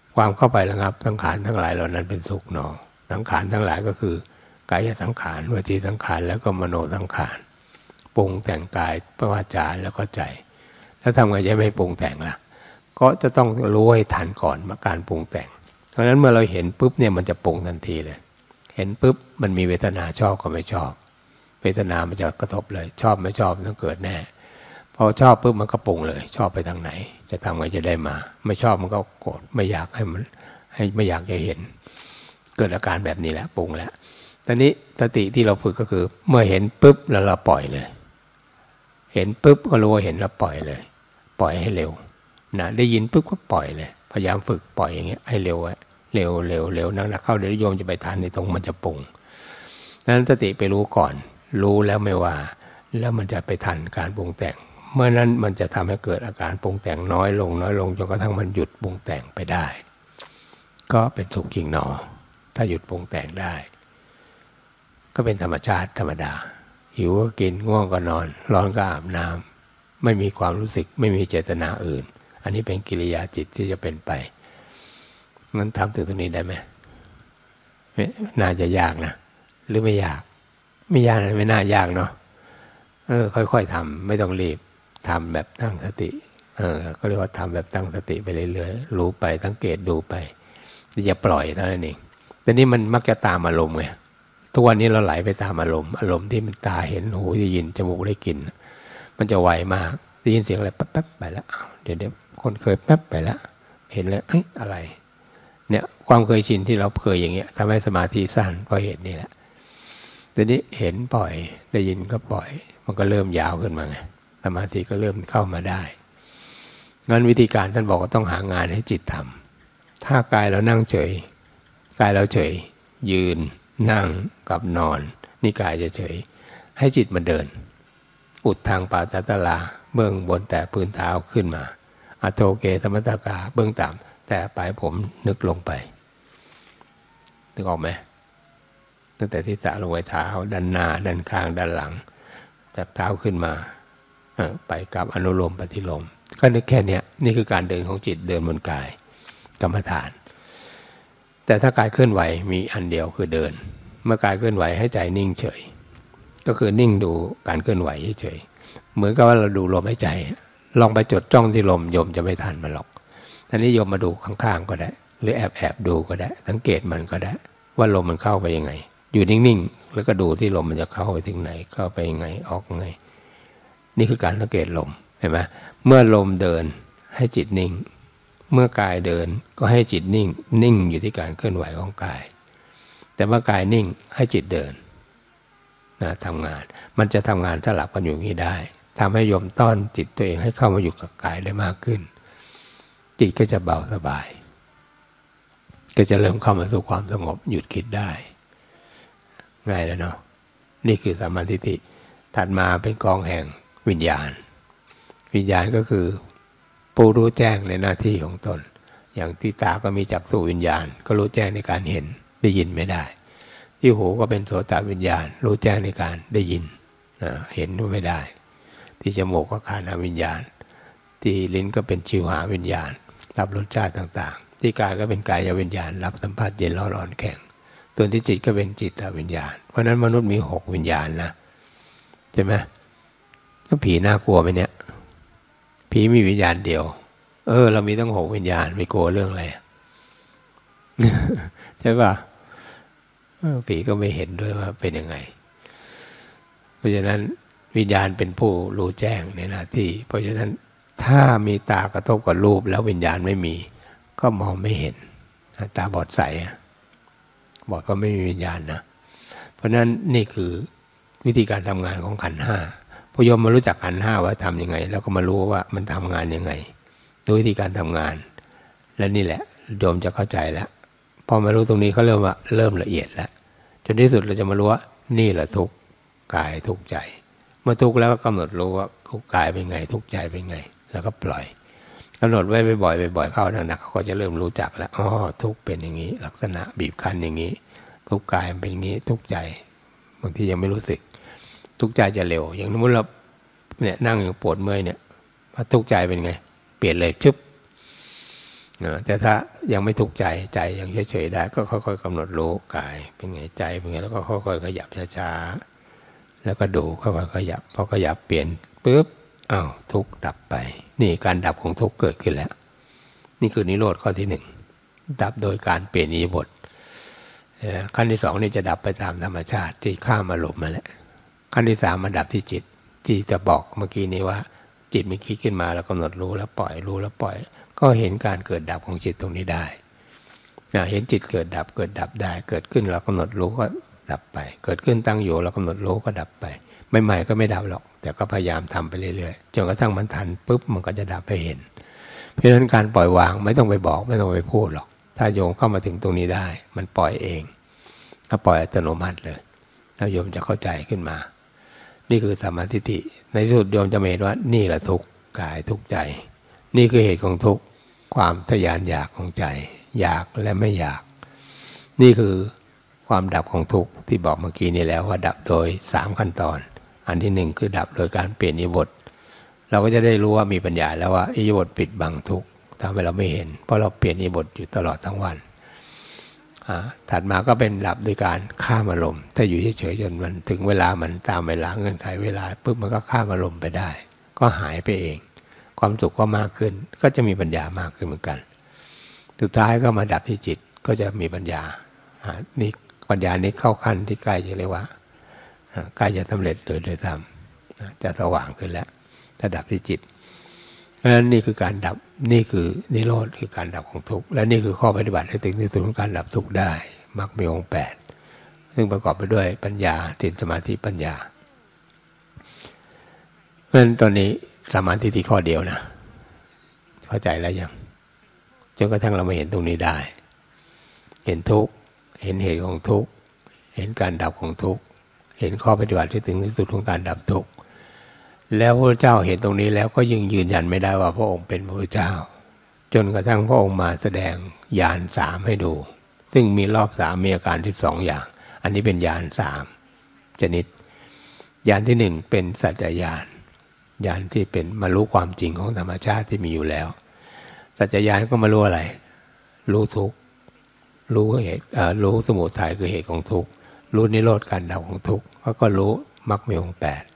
ความเข้าไประงับสังขารทั้งหลายเหล่านั้นเป็นสุขหนอสังขารทั้งหลายก็คือกายสังขารวจีสังขารแล้วก็มโนสังขารปรุงแต่งกายวาจาแล้วก็ใจแล้วทำไงจะไม่ปรุงแต่งล่ะก็จะต้องรู้ให้ทันก่อนมาการปรุงแต่งเพราะฉะนั้นเมื่อเราเห็นปุ๊บเนี่ยมันจะปรุงทันทีเลยเห็นปุ๊บมันมีเวทนาชอบกับไม่ชอบเวทนามันจะกระทบเลยชอบไม่ชอบต้องเกิดแน่พอชอบปุ๊บมันก็ปรุงเลยชอบไปทางไหนจะทำไงจะได้มาไม่ชอบมันก็โกรธไม่อยากให้มันให้ไม่อยากจะเห็นเกิดอาการแบบนี้แหละปรุงแล้วตอนนี้สติที่เราฝึกก็คือเมื่อเห็นปุ๊บแล้วเราปล่อยเลยเห็นปุ๊บก็รู้ว่าเห็นแล้วปล่อยเลยปล่อยให้เร็วนะได้ยินปุ๊บก็ปล่อยเลยพยายามฝึกปล่อยอย่างเงี้ยให้เร็วไว้เร็วเร็วเร็วนักเข้าเดี๋ยวโยมจะไปทันในตรงมันจะปรุงนั้นสติไปรู้ก่อนรู้แล้วไม่ว่าแล้วมันจะไปทันการปรุงแต่งเมื่อนั้นมันจะทำให้เกิดอาการปรุงแต่งน้อยลงจนกระทั่งมันหยุดปรุงแต่งไปได้ก็เป็นสุขจริงหนอถ้าหยุดปรุงแต่งได้ก็เป็นธรรมชาติธรรมดาหิวก็กินง่วงก็นอนร้อนก็อาบน้ำไม่มีความรู้สึกไม่มีเจตนาอื่นอันนี้เป็นกิริยาจิตที่จะเป็นไปงั้นทำถึงตรงนี้ได้ไหมน่าจะยากนะหรือไม่ยากไม่ยากนะไม่น่ายากเนาะค่อยๆทำไม่ต้องรีบทำแบบตั้งสติก็เรียกว่าทำแบบตั้งสติไปเรื่อยๆรู้ไปสังเกตดูไปอย่าปล่อยเท่านั้นเองแต่นี่มันมักจะตามอารมณ์ไงทุกวันนี้เราไหลไปตามอารมณ์ที่มันตาเห็นหูได้ยินจมูกได้กลิ่นมันจะไวมากได้ยินเสียงอะไรแป๊บๆไปแล้วเดี๋ยวคนเคยแป๊บไปแล้วเห็นแล้วอะไรเนี่ยความเคยชินที่เราเคยอย่างเงี้ยทำให้สมาธิสั้นเพราะเหตุนี้แหละทีนี้เห็นปล่อยได้ยินก็ปล่อยมันก็เริ่มยาวขึ้นมาไงสมาธิก็เริ่มเข้ามาได้งั้นวิธีการท่านบอกว่าต้องหางานให้จิตทำถ้ากายเรานั่งเฉยกายเราเฉยยืนนั่งกับนอนนี่กายจะเฉยให้จิตมันเดินอุดทางปาตตลาเบื้องบนแต่พื้นเท้าขึ้นมาอโทเกธรรมตากาเบื้องต่ำแต่ปลายผมนึกลงไปนึกออกไหมตั้งแต่ที่ศีรษะลงไปเท้าด้านหน้าด้านข้างด้านหลังจากเท้าขึ้นมาไปกับอนุโลมปฏิโลมก็นึกแค่นี้นี่คือการเดินของจิตเดินบนกายกรรมฐานแต่ถ้ากายเคลื่อนไหวมีอันเดียวคือเดินเมื่อกายเคลื่อนไหวให้ใจนิ่งเฉยก็คือนิ่งดูการเคลื่อนไหวเฉยเหมือนกับว่าเราดูลมหายใจลองไปจดจ้องที่ลมโยมจะไม่ทันมันหรอกทีนี้โยมมาดูข้างๆก็ได้หรือแอบดูก็ได้สังเกตมันก็ได้ว่าลมมันเข้าไปยังไงอยู่นิ่งๆแล้วก็ดูที่ลมมันจะเข้าไปถึงไหนเข้าไปยังไงออกยังไงนี่คือการสังเกตลมเห็นไหมเมื่อลมเดินให้จิตนิ่งเมื่อกายเดินก็ให้จิตนิ่งอยู่ที่การเคลื่อนไหวของกายแต่เมื่อกายนิ่งให้จิตเดินนะทำงานมันจะทำงานสลับกันอยู่อย่างนี้ได้ทำให้โยมต้อนจิตตัวเองให้เข้ามาอยู่กับกายได้มากขึ้นจิตก็จะเบาสบายก็จะเริ่มเข้ามาสู่ความสงบหยุดคิดได้ง่ายแล้วเนาะนี่คือสัมมาทิฏฐิถัดมาเป็นกองแห่งวิญญาณก็คือผู้รู้แจ้งในหน้าที่ของตนอย่างที่ตาก็มีจักษุวิญญาณก็รู้แจ้งในการเห็นได้ยินไม่ได้ที่หูก็เป็นโสตวิญญาณรู้แจ้งในการได้ยินเห็นไม่ได้ที่จมูกก็คานาวิญญาณที่ลิ้นก็เป็นชิวหาวิญญาณรับรสชาติต่างๆที่กายก็เป็นกายวิญญาณรับสัมผัสเย็นร้อนอ่อนแข็งส่วนที่จิตก็เป็นจิตวิญญาณเพราะนั้นมนุษย์มี6วิญญาณนะใช่ไหมก็ผีน่ากลัวไหมเนี่ยผีมีวิญญาณเดียวเรามีตั้ง6วิญญาณไม่กลัวเรื่องอะไร ใช่ป่ะผีก็ไม่เห็นด้วยว่าเป็นยังไงเพราะฉะนั้นวิญญาณเป็นผู้รู้แจ้งในหน้าที่เพราะฉะนั้นถ้ามีตากระทบกับรูปแล้ววิญญาณไม่มีก็มองไม่เห็นตาบอดใสบอดก็ไม่มีวิญญาณนะเพราะฉะนั้นนี่คือวิธีการทำงานของขันธ์ห้าพอโยมมารู้จักขันธ์ห้าว่าทำยังไงแล้วก็มารู้ว่ามันทำงานยังไงโดยวิธีการทำงานและนี่แหละโยมจะเข้าใจแล้วพอมารู้ตรงนี้เขาเริ่มละเอียดแล้วจนที่สุดเราจะมารู้ว่านี่แหละทุกข์กายทุกข์ใจเมื่อทุกข์แล้วก็กำหนดรู้ว่าทุกข์กายเป็นไงทุกข์ใจเป็นไงแล้วก็ปล่อยกำหนดไว้บ่อยๆเข้าหนักๆเขาก็จะเริ่มรู้จักแล้วทุกข์เป็นอย่างนี้ลักษณะบีบคั้นอย่างนี้ทุกข์กายเป็นอย่างนี้ทุกข์ใจบางทียังไม่รู้สึกทุกข์ใจจะเร็วอย่างสมมติเราเนี่ยนั่งอยู่ปวดเมื่อยเนี่ยทุกข์ใจเป็นไงเปลี่ยนเลยชึบแต่ถ้ายังไม่ทุกข์ใจยังเฉยๆได้ก็ค่อยๆกำหนดรู้กายเป็นไงใจเป็นไงแล้วก็ค่อยๆขยับช้าๆแล้วก็ดูค่อยๆขยับพอขยับเปลี่ยนปุ๊บอ้าวทุกข์ดับไปนี่การดับของทุกข์เกิดขึ้นแล้วนี่คือนิโรธข้อที่หนึ่งดับโดยการเปลี่ยนอิริยาบถขั้นที่สองนี่จะดับไปตามธรรมชาติที่ข้ามอารมณ์มาแล้วขั้นที่สามมาดับที่จิตที่จะบอกเมื่อกี้นี้ว่าจิตมันคิดขึ้นมาแล้วกำหนดรู้แล้วปล่อยรู้แล้วปล่อยก็เห็นการเกิดดับของจิตตรงนี้ได้เห็นจิตเกิดดับได้เกิดขึ้นเรากำหนดรู้ก็ดับไปเกิดขึ้นตั้งอยู่เรากำหนดรู้ก็ดับไปใหม่ๆก็ไม่ดับหรอกแต่ก็พยายามทำไปเรื่อยๆจนกระทั่งมันทันปุ๊บมันก็จะดับไปเห็นเพราะฉะนั้นการปล่อยวางไม่ต้องไปบอกไม่ต้องไปพูดหรอกถ้าโยมเข้ามาถึงตรงนี้ได้มันปล่อยเองถ้าปล่อยอัตโนมัติเลยแล้วโยมจะเข้าใจขึ้นมานี่คือสัมมาทิฏฐิในที่สุดโยมจะเห็นว่านี่แหละทุกข์กายทุกข์ใจนี่คือเหตุของทุกข์ความทยานอยากของใจอยากและไม่อยากนี่คือความดับของทุกข์ที่บอกเมื่อกี้นี้แล้วว่าดับโดย3ขั้นตอนอันที่1คือดับโดยการเปลี่ยนอิริยาบถเราก็จะได้รู้ว่ามีปัญญาแล้วว่าอิริยาบถปิดบังทุกข์ทำให้เราไม่เห็นเพราะเราเปลี่ยนอิริยาบถอยู่ตลอดทั้งวันถัดมาก็เป็นดับโดยการข้ามอารมณ์ถ้าอยู่เฉยๆจนมันถึงเวลามันตามเวลาเงื่อนไขเวลาปุ๊บมันก็ข้ามอารมณ์ไปได้ก็หายไปเองความสุขก็มากขึ้นก็จะมีปัญญามากขึ้นเหมือนกันสุดท้ายก็มาดับที่จิตก็จะมีปัญญานี่ปัญญานี้เข้าขั้นที่ใกล้จะเรียกว่าใกล้จะสำเร็จโดยธรรมจะสว่างขึ้นแล้วถ้าดับที่จิตเพราะฉะนั้นนี่คือการดับนี่คือนิโรธคือการดับของทุกข์และนี่คือข้อปฏิบัติให้ถึงที่สุดของการดับทุกข์ได้มรรคมีองค์8ซึ่งประกอบไปด้วยปัญญาศีลสมาธิปัญญาเพราะฉะนั้นตอนนี้สมาธิที่ข้อเดียวนะเข้าใจแล้วยังจนกระทั่งเรามาเห็นตรงนี้ได้เห็นทุกข์เห็นเหตุของทุกข์เห็นการดับของทุกข์เห็นข้อปฏิบัติที่ถึงที่สุดของการดับทุกข์แล้วพระเจ้าเห็นตรงนี้แล้วก็ยังยืนยันไม่ได้ว่าพระองค์เป็นพระเจ้าจนกระทั่งพระองค์มาแสดงญาณ3ให้ดูซึ่งมีรอบ3มีอาการ12อย่างอันนี้เป็นญาณ3ชนิดญาณที่1เป็นสัจจญาณญาณที่เป็นมารู้ความจริงของธรรมชาติที่มีอยู่แล้วสัจจญาณก็มารู้อะไรรู้ทุกข์รู้เหตุรู้สมุทัยคือเหตุของทุกข์รู้นิโรธการดับของทุกข์แล้วก็รู้มรรคมีองค์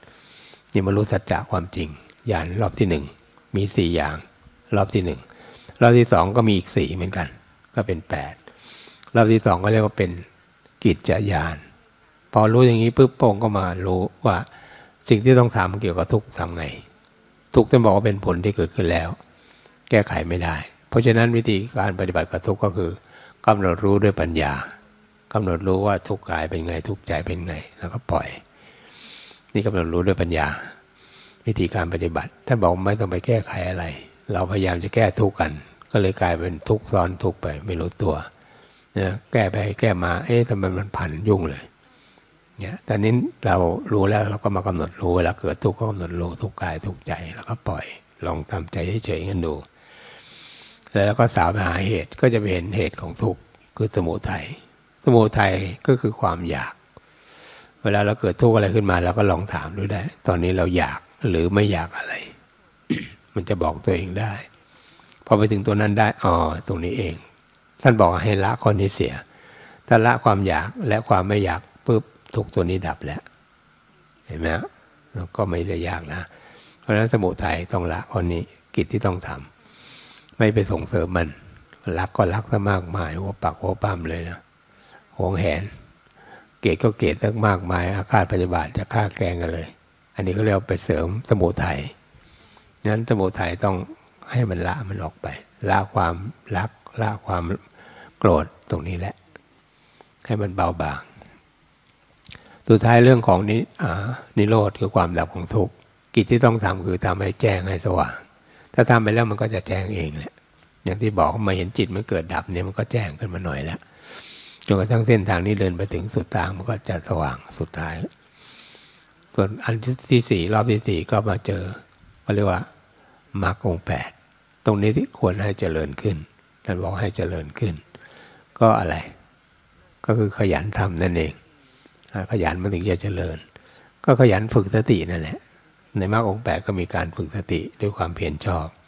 8นี่มารู้สัจจะความจริงญาณรอบที่1มี4อย่างรอบที่1รอบที่2ก็มีอีก4เหมือนกันก็เป็น8รอบที่2ก็เรียกว่าเป็นกิจจญาณพอรู้อย่างนี้ปุ๊บโป่งก็มารู้ว่าสิ่งที่ต้องทำเกี่ยวกับทุกข์ทำไงทุกข์ท่านบอกว่าเป็นผลที่เกิดขึ้นแล้วแก้ไขไม่ได้เพราะฉะนั้นวิธีการปฏิบัติกับทุกข์ก็คือกำหนดรู้ด้วยปัญญากำหนดรู้ว่าทุกข์กายเป็นไงทุกข์ใจเป็นไงแล้วก็ปล่อยนี่กำหนดรู้ด้วยปัญญาวิธีการปฏิบัติท่านบอกไม่ต้องไปแก้ไขอะไรเราพยายามจะแก้ทุกข์กันก็เลยกลายเป็นทุกข์ซ้อนทุกข์ไปไม่รู้ตัวนะแก้ไปแก้มาทำไมมันผันยุ่งเลยเนี่ยตอนนี้เรารู้แล้วเราก็มากำหนดรู้เวลาเกิดทุกข์ก็กำหนดรู้ทุกข์กายทุกข์ใจแล้วก็ปล่อยลองทำใจเฉยๆกันดูแล้วก็สาวหาเหตุก็จะไปเห็นเหตุของทุกข์คือสมุทัยสมุทัยก็คือความอยากเวลาเราเกิดทุกข์อะไรขึ้นมาเราก็ลองถามดูได้ตอนนี้เราอยากหรือไม่อยากอะไร มันจะบอกตัวเองได้พอไปถึงตัวนั้นได้ตรงนี้เองท่านบอกให้ละข้อนี้เสียถ้าละความอยากและความไม่อยากปุ๊บทุกตัวนี้ดับแล้วเห็นไหมแล้วก็ไม่ได้ยากนะเพราะฉะนั้นสมุทัยต้องละข้อนี้กิจที่ต้องทำไม่ไปส่งเสริมมันรักก็รักซะมากมายหัวปักหัวปั้มเลยนะหวงแหนเกลียดก็เกลียดตั้งมากมายอาฆาตพยาบาทจะฆ่าแกล้งกันเลยอันนี้ก็เรียกไปเสริมสมุทัยงั้นสมุทัยต้องให้มันละมันออกไปละความรักละความโกรธตรงนี้แหละให้มันเบาบางสุดท้ายเรื่องของนิโรธคือความดับของทุกข์กิจที่ต้องทำคือทำให้แจ้งให้สว่างถ้าทำไปแล้วมันก็จะแจ้งเองแหละอย่างที่บอกมาเห็นจิตมันเกิดดับเนี่ยมันก็แจ้งขึ้นมาหน่อยแล้วจนกระทั่งเส้นทางนี้เดินไปถึงสุดทางมันก็จะสว่างสุดท้ายส่วนอันที่4รอบที่4ก็มาเจอก็เรียกว่ามรรคองค์8ตรงนี้ที่ควรให้เจริญขึ้นท่านบอกให้เจริญขึ้นก็อะไรก็คือขยันทำนั่นเองขยันมันถึงจะเจริญก็ขยันฝึกสตินั่นแหละในมรรคองค์8ก็มีการฝึกสติด้วยความเพียรชอบ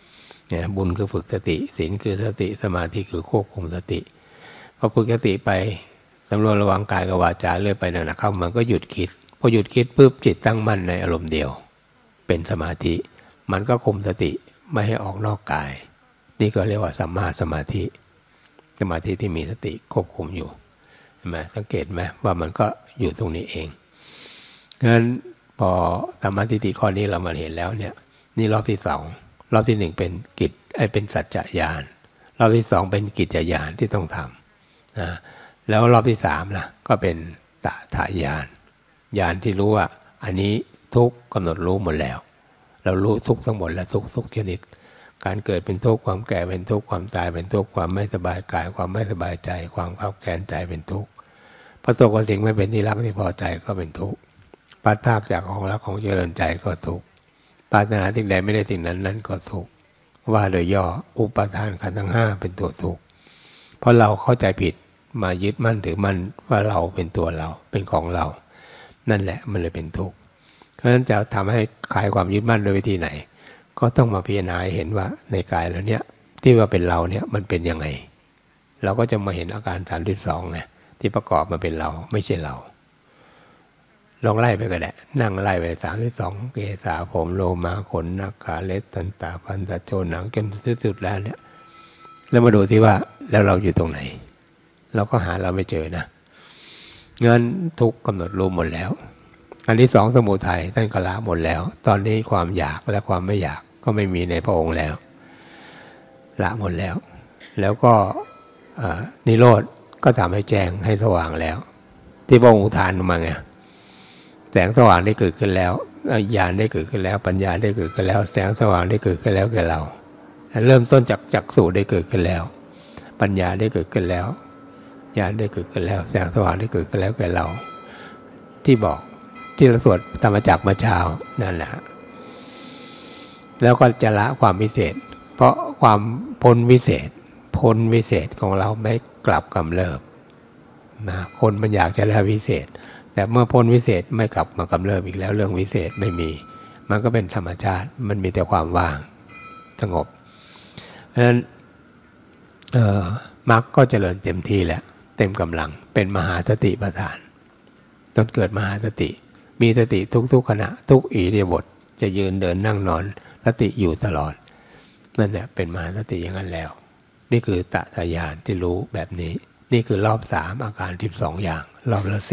เนี่ยบุญคือฝึกสติศีลคือสติสมาธิคือควบคุมสติพอฝึกสติไปสำรวจระวังกายกับวาจาเรื่อยไปนั่นนะเข้ามันก็หยุดคิดพอหยุดคิดปุ๊บจิตตั้งมั่นในอารมณ์เดียวเป็นสมาธิมันก็คุมสติไม่ให้ออกนอกกายนี่ก็เรียกว่าสัมมาสมาธิสมาธิที่มีสติควบคุมอยู่เห็นไหมสังเกตไหมว่ามันก็อยู่ตรงนี้เองงั้นพอสัมมาทิฏฐิข้อนี้เรามาเห็นแล้วเนี่ยนี่รอบที่สองรอบที่หนึ่งเป็นกิจเป็นสัจจญาณรอบที่สองเป็นกิจญาณที่ต้องทำนะแล้วรอบที่สามล่ะก็เป็นตถาญาณญาณที่รู้ว่าอันนี้ทุกข์กำหนดรู้หมดแล้วเรารู้ทุกข์ทั้งหมดและทุกชนิดการเกิดเป็นทุกข์ความแก่เป็นทุกข์ความตายเป็นทุกข์ความไม่สบายกายความไม่สบายใจความขับแค้นใจเป็นทุกข์ประสบกับสิ่งไม่เป็นที่รักที่พอใจก็เป็นทุกข์พลัดพรากจากของรักของเจริญใจก็ทุกข์ปรารถนาสิ่งใดไม่ได้สิ่งนั้นนั้นก็ทุกข์ว่าโดยย่ออุปาทานขันธ์ทั้งห้าเป็นตัวทุกข์เพราะเราเข้าใจผิดมายึดมั่นถือมั่นว่าเราเป็นตัวเราเป็นของเรานั่นแหละมันเลยเป็นทุกข์เพราะฉะนั้นจะทำให้คลายความยึดมั่นโดยวิธีไหนก็ต้องมาพิจารณาเห็นว่าในกายเราเนี่ยที่ว่าเป็นเราเนี่ยมันเป็นยังไงเราก็จะมาเห็นอาการ32ไงที่ประกอบมาเป็นเราไม่ใช่เราลองไล่ไปก็ได้นั่งไล่ไป32เกสาผมโลมาขนนักขาเล็บตันตาฟันตะโจหนังจนสุดๆแล้วเนี่ยแล้วมาดูที่ว่าแล้วเราอยู่ตรงไหนเราก็หาเราไม่เจอนะงั้นทุกกำหนดรู้หมดแล้วอันที่สองสมุทัยท่านก็ละหมดแล้วตอนนี้ความอยากและความไม่อยากก็ไม่มีในพระองค์แล้วละหมดแล้วแล้วก็นิโรธก็ทำให้แจ้งให้สว่างแล้วที่พระองค์อุทานมาไงแสงสว่างได้เกิดขึ้นแล้วญาณได้เกิดขึ้นแล้วปัญญาได้เกิดขึ้นแล้วแสงสว่างได้เกิดขึ้นแล้วแก่เราเริ่มต้นจากจักษุได้เกิดขึ้นแล้วปัญญาได้เกิดขึ้นแล้วญาณได้เกิดขึ้นแล้วแสงสว่างได้เกิดขึ้นแล้วแก่เราที่บอกที่เราสวดธรรมจักรเมื่อเช้านั่นแหละแล้วก็จะละความวิเศษเพราะความพ้นวิเศษของเราไม่กลับกำเริบนะคนมันอยากจะละวิเศษแต่เมื่อพ้นวิเศษไม่กลับมากำเริบอีกแล้วเรื่องวิเศษไม่มีมันก็เป็นธรรมชาติมันมีแต่ความว่างสงบเพราะฉะนั้นมรรคก็เจริญเต็มที่แล้วเต็มกำลังเป็นมหาสติปัฏฐานจนเกิดมหาสติมีสติทุกขณะทุกอิริยาบถจะยืนเดินนั่งนอนสติอยู่ตลอดนั่นแหละเป็นมหาสติอย่างนั้นแล้วนี่คือตถาญาณที่รู้แบบนี้นี่คือรอบ3อาการ12อย่างรอบละ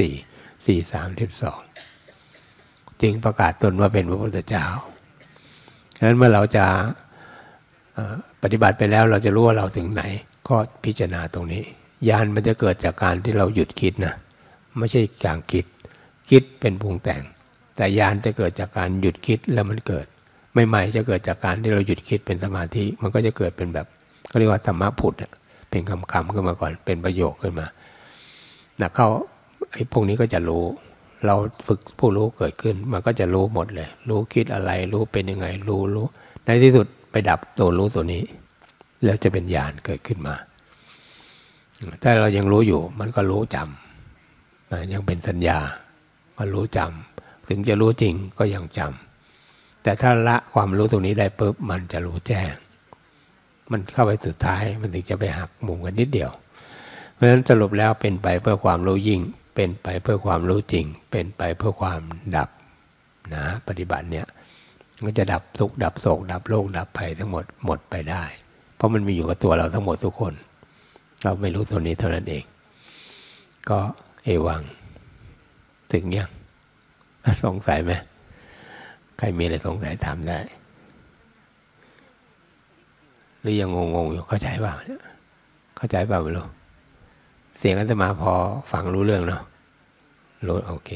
4 จึงประกาศตนว่าเป็นพระพุทธเจ้าฉะนั้นเมื่อเราจะปฏิบัติไปแล้วเราจะรู้ว่าเราถึงไหนก็พิจารณาตรงนี้ญาณมันจะเกิดจากการที่เราหยุดคิดนะไม่ใช่การคิดเป็นปรุงแต่งแต่ญาณจะเกิดจากการหยุดคิดแล้วมันเกิดใหม่ๆจะเกิดจากการที่เราหยุดคิดเป็นสมาธิมันก็จะเกิดเป็นแบบเขาเรียกว่าธรรมะผุดเป็นคำขึ้นมาก่อนเป็นประโยคขึ้นมานะเข้าไอ้พวกนี้ก็จะรู้เราฝึกผู้รู้เกิดขึ้นมันก็จะรู้หมดเลยรู้คิดอะไรรู้เป็นยังไงรู้ในที่สุดไปดับตัวรู้ตัวนี้แล้วจะเป็นญาณเกิดขึ้นมาถ้าเรายังรู้อยู่มันก็รู้จำยังเป็นสัญญามันรู้จำถึงจะรู้จริงก็ยังจำแต่ถ้าละความรู้ตรงนี้ได้ปุ๊บมันจะรู้แจ้งมันเข้าไปสุดท้ายมันถึงจะไปหักมุมกันนิดเดียวเพราะฉะนั้นสรุปแล้วเป็นไปเพื่อความรู้ยิ่งเป็นไปเพื่อความรู้จริงเป็นไปเพื่อความดับนะปฏิบัติเนี่ยก็จะดับทุกข์ดับโศกดับโรคดับภัยทั้งหมดไปได้เพราะมันมีอยู่กับตัวเราทั้งหมดทุกคนเราไม่รู้ตัวนี้เท่านั้นเองก็เอวังถึงยังสงสัยไหมใครมีอะไรสงสัยถามได้หรือยังงงอยู่เข้าใจเปล่าเนี่ยเข้าใจเปล่าไม่รู้เสียงอาตมาพอฟังรู้เรื่องเนาะรู้โอเค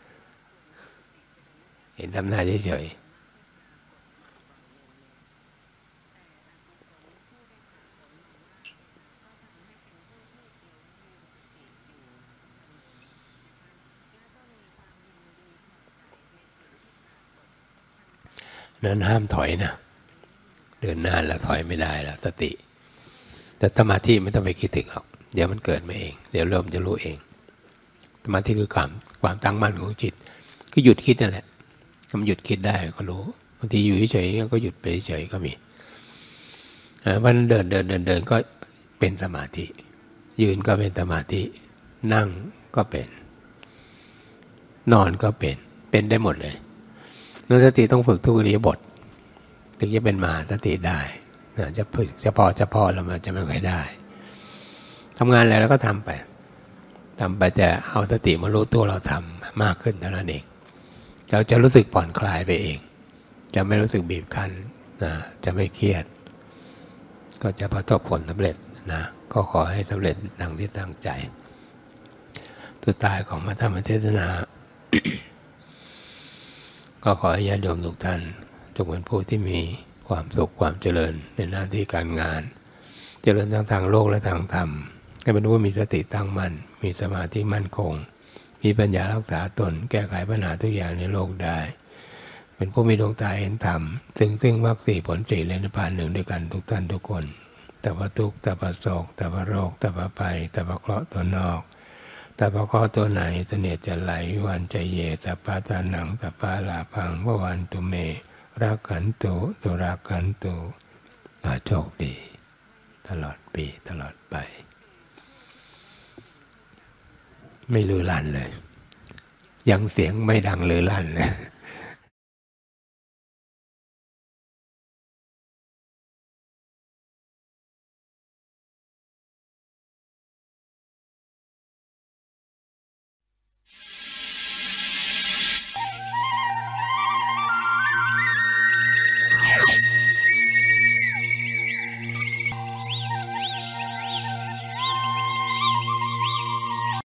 เห็นทำหน้าเฉยนั้นห้ามถอยนะเดินหน้าแล้วถอยไม่ได้แล้วสติแต่สมาธิไม่ต้องไปคิดถึงหรอกเดี๋ยวมันเกิดมาเองเดี๋ยวเริ่มจะรู้เองสมาธิคือความตั้งมั่นของจิตคือหยุดคิดนั่นแหละมันหยุดคิดได้ก็รู้บางทีอยู่เฉยๆก็หยุดไปเฉยๆก็มีวันเดินก็เป็นสมาธิยืนก็เป็นสมาธินั่งก็เป็นนอนก็เป็นได้หมดเลยสติต้องฝึกทุกอิริยาบถถึงจะเป็นมหาสติได้จะฝึกเฉพาะแล้วมันจะไม่ค่อยได้ทำงานอะไรแล้วก็ทำไปแต่เอาสติมารู้ตัวเราทำมากขึ้นเท่านั้นเองเราจะรู้สึกผ่อนคลายไปเองจะไม่รู้สึกบีบคั้นนะจะไม่เครียดก็จะประสบผลสำเร็จนะก็ขอให้สำเร็จดังที่ตั้งใจสุดท้ายของพระธรรมเทศนา ก็ขอให้ญาติโยมทุกท่านจงเป็นผู้ที่มีความสุขความเจริญในหน้าที่การงานเจริญทั้งทางโลกและทางธรรมให้เป็นผู้มีสติตั้งมั่นมีสมาธิมั่นคงมีปัญญารักษาตนแก้ไขปัญหาทุกอย่างในโลกได้เป็นผู้มีดวงตาเห็นธรรมซึ่งมรรคสี่ผลสี่และนิพพานหนึ่งด้วยกันทุกท่านทุกคนแต่ว่าทุกข์แต่ว่าโศกแต่ว่าโรคแต่ว่าภัยแต่ว่าเคราะห์ตัวนอกแต่พอข้อตัวไหนเสน่ห์จะไหลวันใจเยสัพพะตานังสัพพะลาภังววันตุเมรักขันตุสุรักขันตุโชคดีตลอดปีตลอดไปไม่ลือลั่นเลยยังเสียงไม่ดังลือลั่นเลย